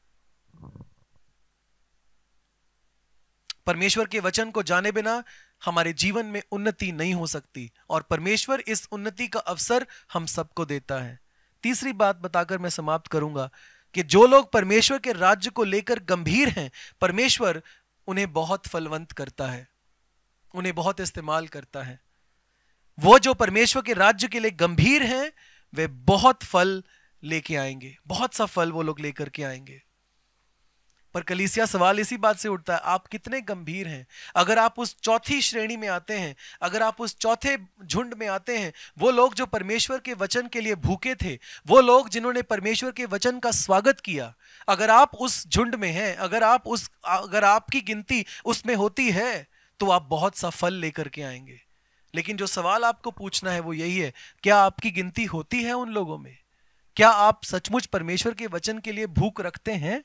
परमेश्वर के वचन को जाने बिना हमारे जीवन में उन्नति नहीं हो सकती, और परमेश्वर इस उन्नति का अवसर हम सबको देता है। तीसरी बात बताकर मैं समाप्त करूंगा कि जो लोग परमेश्वर के राज्य को लेकर गंभीर हैं, परमेश्वर उन्हें बहुत फलवंत करता है, उन्हें बहुत इस्तेमाल करता है। वो जो परमेश्वर के राज्य के लिए गंभीर हैं, वे बहुत फल लेके आएंगे, बहुत सा फल वो लोग लेकर के आएंगे। पर कलीसिया, सवाल इसी बात से उठता है, आप कितने गंभीर हैं? अगर आप उस चौथी श्रेणी में आते हैं, अगर आप उस चौथे झुंड में आते हैं, वो लोग जो परमेश्वर के वचन के लिए भूखे थे, वो लोग जिन्होंने परमेश्वर के वचन का स्वागत किया, अगर आप उस झुंड में हैं, अगर आप उस अगर आपकी गिनती उसमें होती है, तो आप बहुत सा फल लेकर के आएंगे। लेकिन जो सवाल आपको पूछना है वो यही है, क्या आपकी गिनती होती है उन लोगों में? क्या आप सचमुच परमेश्वर के वचन के लिए भूख रखते हैं?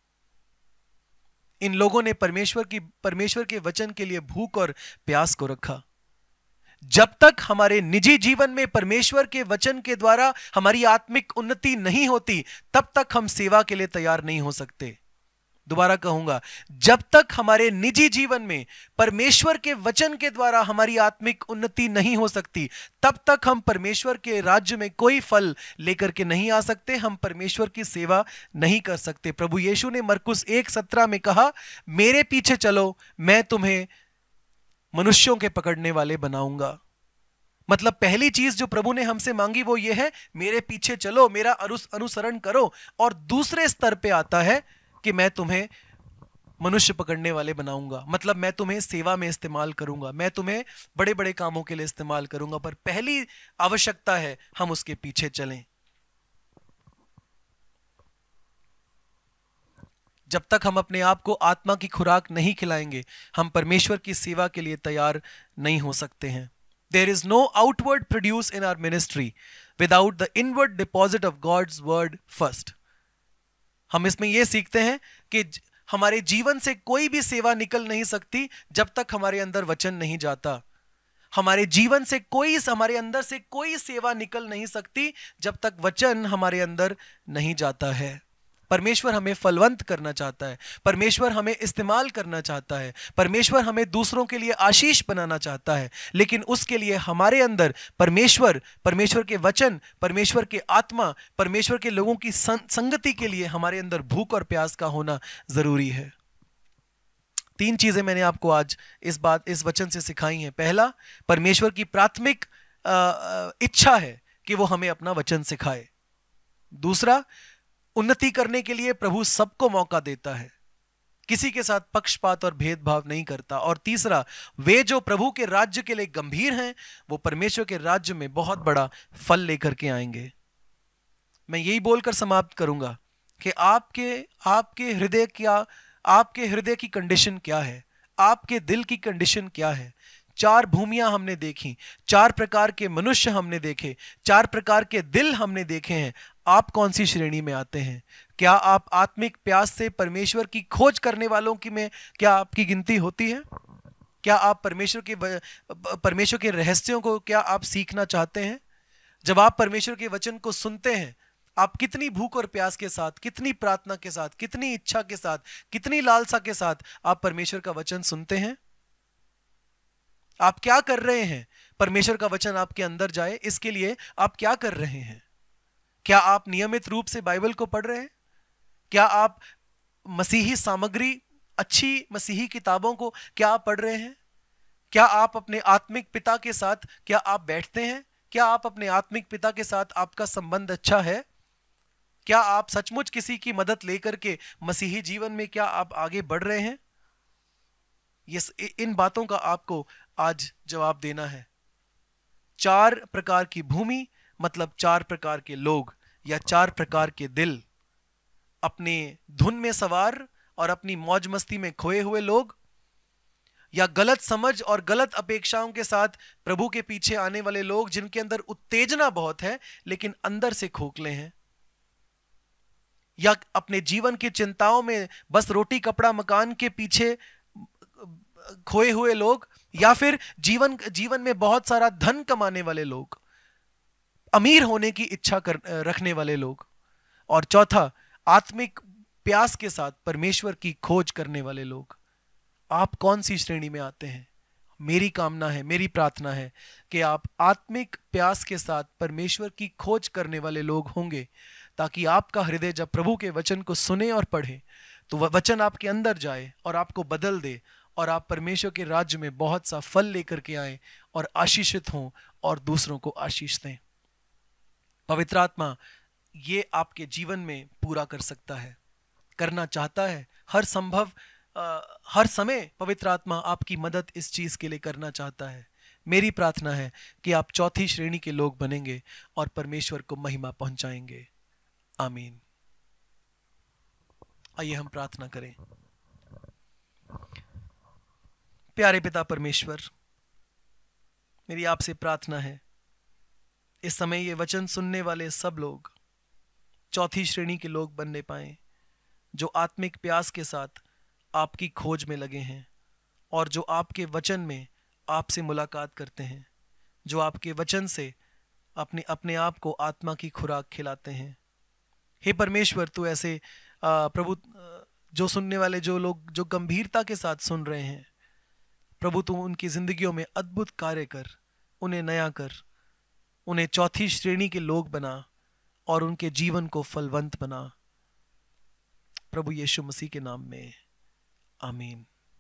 इन लोगों ने परमेश्वर की परमेश्वर के वचन के लिए भूख और प्यास को रखा। जब तक हमारे निजी जीवन में परमेश्वर के वचन के द्वारा हमारी आत्मिक उन्नति नहीं होती, तब तक हम सेवा के लिए तैयार नहीं हो सकते। दोबारा कहूंगा, जब तक हमारे निजी जीवन में परमेश्वर के वचन के द्वारा हमारी आत्मिक उन्नति नहीं हो सकती, तब तक हम परमेश्वर के राज्य में कोई फल लेकर के नहीं आ सकते, हम परमेश्वर की सेवा नहीं कर सकते। प्रभु यीशु ने मरकुस एक सत्रह में कहा, मेरे पीछे चलो, मैं तुम्हें मनुष्यों के पकड़ने वाले बनाऊंगा। मतलब पहली चीज जो प्रभु ने हमसे मांगी वो ये है, मेरे पीछे चलो, मेरा अनुसरण करो। और दूसरे स्तर पे आता है कि मैं तुम्हें मनुष्य पकड़ने वाले बनाऊंगा, मतलब मैं तुम्हें सेवा में इस्तेमाल करूंगा, मैं तुम्हें बड़े बड़े कामों के लिए इस्तेमाल करूंगा। पर पहली आवश्यकता है हम उसके पीछे चलें। जब तक हम अपने आप को आत्मा की खुराक नहीं खिलाएंगे, हम परमेश्वर की सेवा के लिए तैयार नहीं हो सकते हैं। There is no outward produce in our ministry without the inward deposit of God's word first. हम इसमें यह सीखते हैं कि हमारे जीवन से कोई भी सेवा निकल नहीं सकती जब तक हमारे अंदर वचन नहीं जाता। हमारे जीवन से कोई, हमारे अंदर से कोई सेवा निकल नहीं सकती जब तक वचन हमारे अंदर नहीं जाता है। परमेश्वर हमें फलवंत करना चाहता है, परमेश्वर हमें इस्तेमाल करना चाहता है, परमेश्वर हमें दूसरों के लिए आशीष बनाना चाहता है। लेकिन उसके लिए हमारे अंदर परमेश्वर, परमेश्वर के वचन, परमेश्वर के आत्मा, परमेश्वर के लोगों की संगति के लिए हमारे अंदर भूख और प्यास का होना जरूरी है। तीन चीजें मैंने आपको आज इस बात इस वचन से सिखाई हैं। पहला, परमेश्वर की प्राथमिक इच्छा है कि वो हमें अपना वचन सिखाए। दूसरा, उन्नति करने के लिए प्रभु सबको मौका देता है, किसी के साथ पक्षपात और भेदभाव नहीं करता। और तीसरा, वे जो प्रभु के राज्य के लिए गंभीर हैं, वो परमेश्वर के राज्य में बहुत बड़ा फल लेकर के आएंगे। मैं यही बोलकर समाप्त करूंगा कि आपके आपके हृदय क्या आपके हृदय की कंडीशन क्या है, आपके दिल की कंडीशन क्या है। चार भूमियां हमने देखी, चार प्रकार के मनुष्य हमने देखे, चार प्रकार के दिल हमने देखे हैं। आप कौन सी श्रेणी में आते हैं? क्या आप आत्मिक प्यास से परमेश्वर की खोज करने वालों की में क्या आपकी गिनती होती है? क्या आप परमेश्वर के परमेश्वर के रहस्यों को क्या आप सीखना चाहते हैं? जब आप परमेश्वर के वचन को सुनते हैं, आप कितनी भूख और प्यास के साथ, कितनी प्रार्थना के साथ, कितनी इच्छा के साथ, कितनी लालसा के साथ आप परमेश्वर का वचन सुनते हैं? आप क्या कर रहे हैं परमेश्वर का वचन आपके अंदर जाए, इसके लिए आप क्या कर रहे हैं? क्या आप नियमित रूप से बाइबल को पढ़ रहे हैं? क्या आप मसीही सामग्री, अच्छी मसीही किताबों को क्या आप पढ़ रहे हैं? क्या आप अपने आत्मिक पिता के साथ क्या आप बैठते हैं? क्या आप अपने आत्मिक पिता के साथ आपका संबंध अच्छा है? क्या आप सचमुच किसी की मदद लेकर के मसीही जीवन में क्या आप आगे बढ़ रहे हैं? ये इन बातों का आपको आज जवाब देना है। चार प्रकार की भूमि मतलब चार प्रकार के लोग या चार प्रकार के दिल, अपने धुन में सवार और अपनी मौज मस्ती में खोए हुए लोग, या गलत समझ और गलत अपेक्षाओं के साथ प्रभु के पीछे आने वाले लोग जिनके अंदर उत्तेजना बहुत है लेकिन अंदर से खोखले हैं, या अपने जीवन की चिंताओं में बस रोटी कपड़ा मकान के पीछे खोए हुए लोग, या फिर जीवन जीवन में बहुत सारा धन कमाने वाले लोग, अमीर होने की इच्छा कर, रखने वाले लोग, और चौथा आत्मिक प्यास के साथ परमेश्वर की खोज करने वाले लोग। आप कौन सी श्रेणी में आते हैं? मेरी कामना है, मेरी प्रार्थना है कि आप आत्मिक प्यास के साथ परमेश्वर की खोज करने वाले लोग होंगे, ताकि आपका हृदय जब प्रभु के वचन को सुने और पढ़े तो वह वचन आपके अंदर जाए और आपको बदल दे, और आप परमेश्वर के राज्य में बहुत सा फल लेकर के आए और आशीषित हों और दूसरों को आशीष दें। पवित्र आत्मा ये आपके जीवन में पूरा कर सकता है, करना चाहता है। हर संभव आ, हर समय पवित्र आत्मा आपकी मदद इस चीज के लिए करना चाहता है। मेरी प्रार्थना है कि आप चौथी श्रेणी के लोग बनेंगे और परमेश्वर को महिमा पहुंचाएंगे। आमीन। आइए हम प्रार्थना करें। प्यारे पिता परमेश्वर, मेरी आपसे प्रार्थना है इस समय ये वचन सुनने वाले सब लोग चौथी श्रेणी के लोग बनने पाए, जो आत्मिक प्यास के साथ आपकी खोज में लगे हैं और जो आपके वचन में आपसे मुलाकात करते हैं, जो आपके वचन से अपने अपने आप को आत्मा की खुराक खिलाते हैं। हे परमेश्वर, तू ऐसे प्रभु जो सुनने वाले जो लोग जो गंभीरता के साथ सुन रहे हैं, प्रभु तू उनकी जिंदगियों में अद्भुत कार्य कर, उन्हें नया कर, उन्हें चौथी श्रेणी के लोग बना और उनके जीवन को फलवंत बना। प्रभु यीशु मसीह के नाम में आमीन।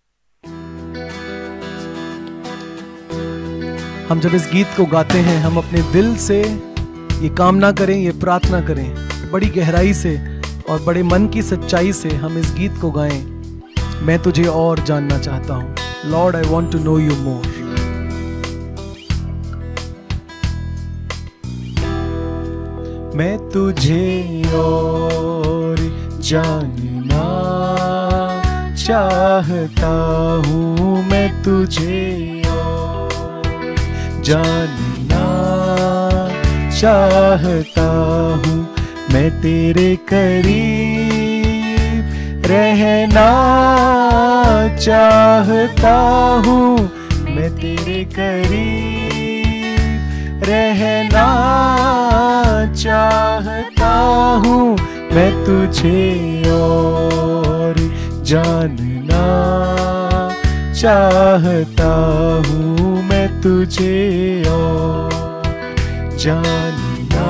हम जब इस गीत को गाते हैं, हम अपने दिल से ये कामना करें, ये प्रार्थना करें, बड़ी गहराई से और बड़े मन की सच्चाई से हम इस गीत को गाएं। मैं तुझे और जानना चाहता हूं। Lord, I want to know you more. मैं तुझे और जानना चाहता हूँ, मैं तुझे और जानना चाहता हूँ, मैं तेरे करीब रहना चाहता हूँ, मैं तेरे करीब रहना चाहता हूँ, मैं तुझे और जानना चाहता हूँ, मैं तुझे और जानना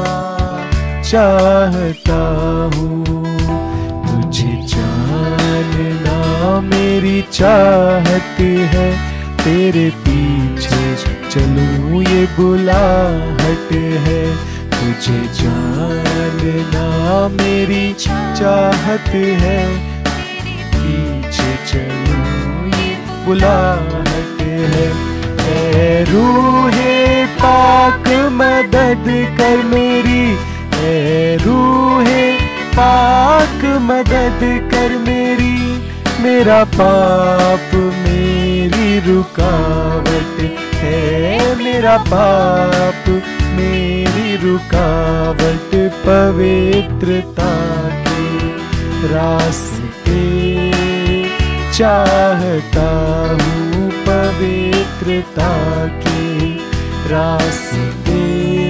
चाहता हूँ। तुझे जानना मेरी चाहत है, तेरे पीछे चलूं ये बुलाहट है। तुझे जानना मेरी चाहत है, पीछे चलूं ये बुलाहट है। ऐ रूहे पाक मदद कर मेरी, ऐ रूहे पाक मदद कर मेरी, मेरा पाप मेरी रुकावट है, मेरा पाप मेरी रुकावट। पवित्रता के रास्ते चाहता हूँ, पवित्रता के रास्ते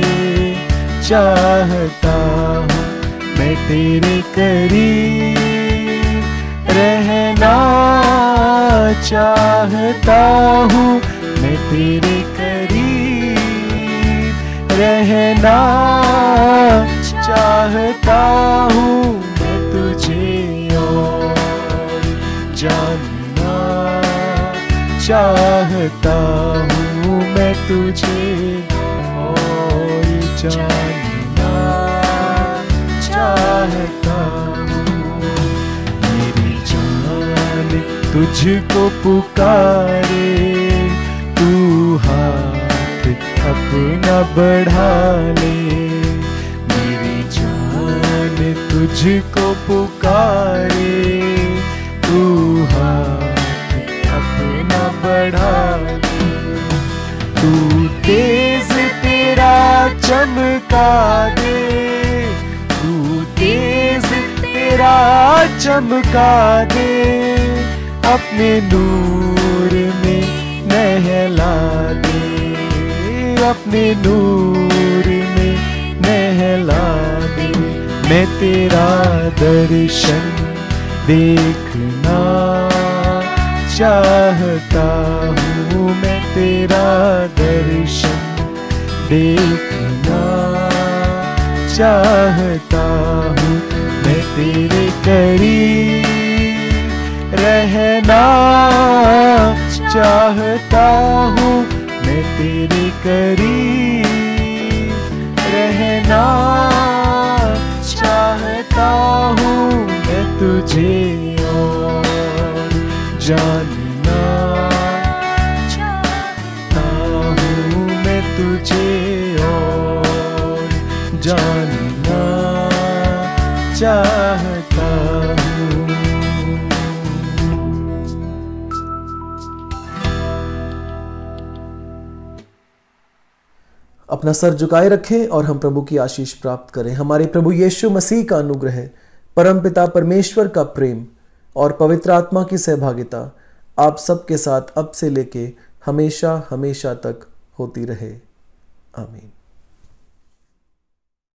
चाहता हूँ, मैं तेरे करीब रहना चाहता हूँ, मैं तेरे करीब रहना चाहता हूँ, मैं तुझे और जानना चाहता हूँ, मैं तुझे और जानना चाहता हूँ। मेरी जान तुझको पुकारे, तू हाथ अपना बढ़ा ले। मेरी जान तुझको पुकारे, तू हाथ अपना बढ़ा ले। तू तेज तेरा चमका दे, तू तेज तेरा चमका दे, अपने नूर में नहला दे, अपने नूर में नहला दे। मैं तेरा दर्शन देखना चाहता हूँ, मैं तेरा दर्शन देखना चाहता हूँ, मैं तेरे करीब रहना चाहता हूँ, मैं तेरे करीब रहना चाहता हूँ, मैं तुझे और जानना चाहता हूँ, मैं तुझे और जानना चाहता हूँ। अपना सर झुकाए रखें और हम प्रभु की आशीष प्राप्त करें। हमारे प्रभु यीशु मसीह का अनुग्रह, परमपिता परमेश्वर का प्रेम और पवित्र आत्मा की सहभागिता आप सबके साथ अब से लेके हमेशा हमेशा तक होती रहे। आमीन।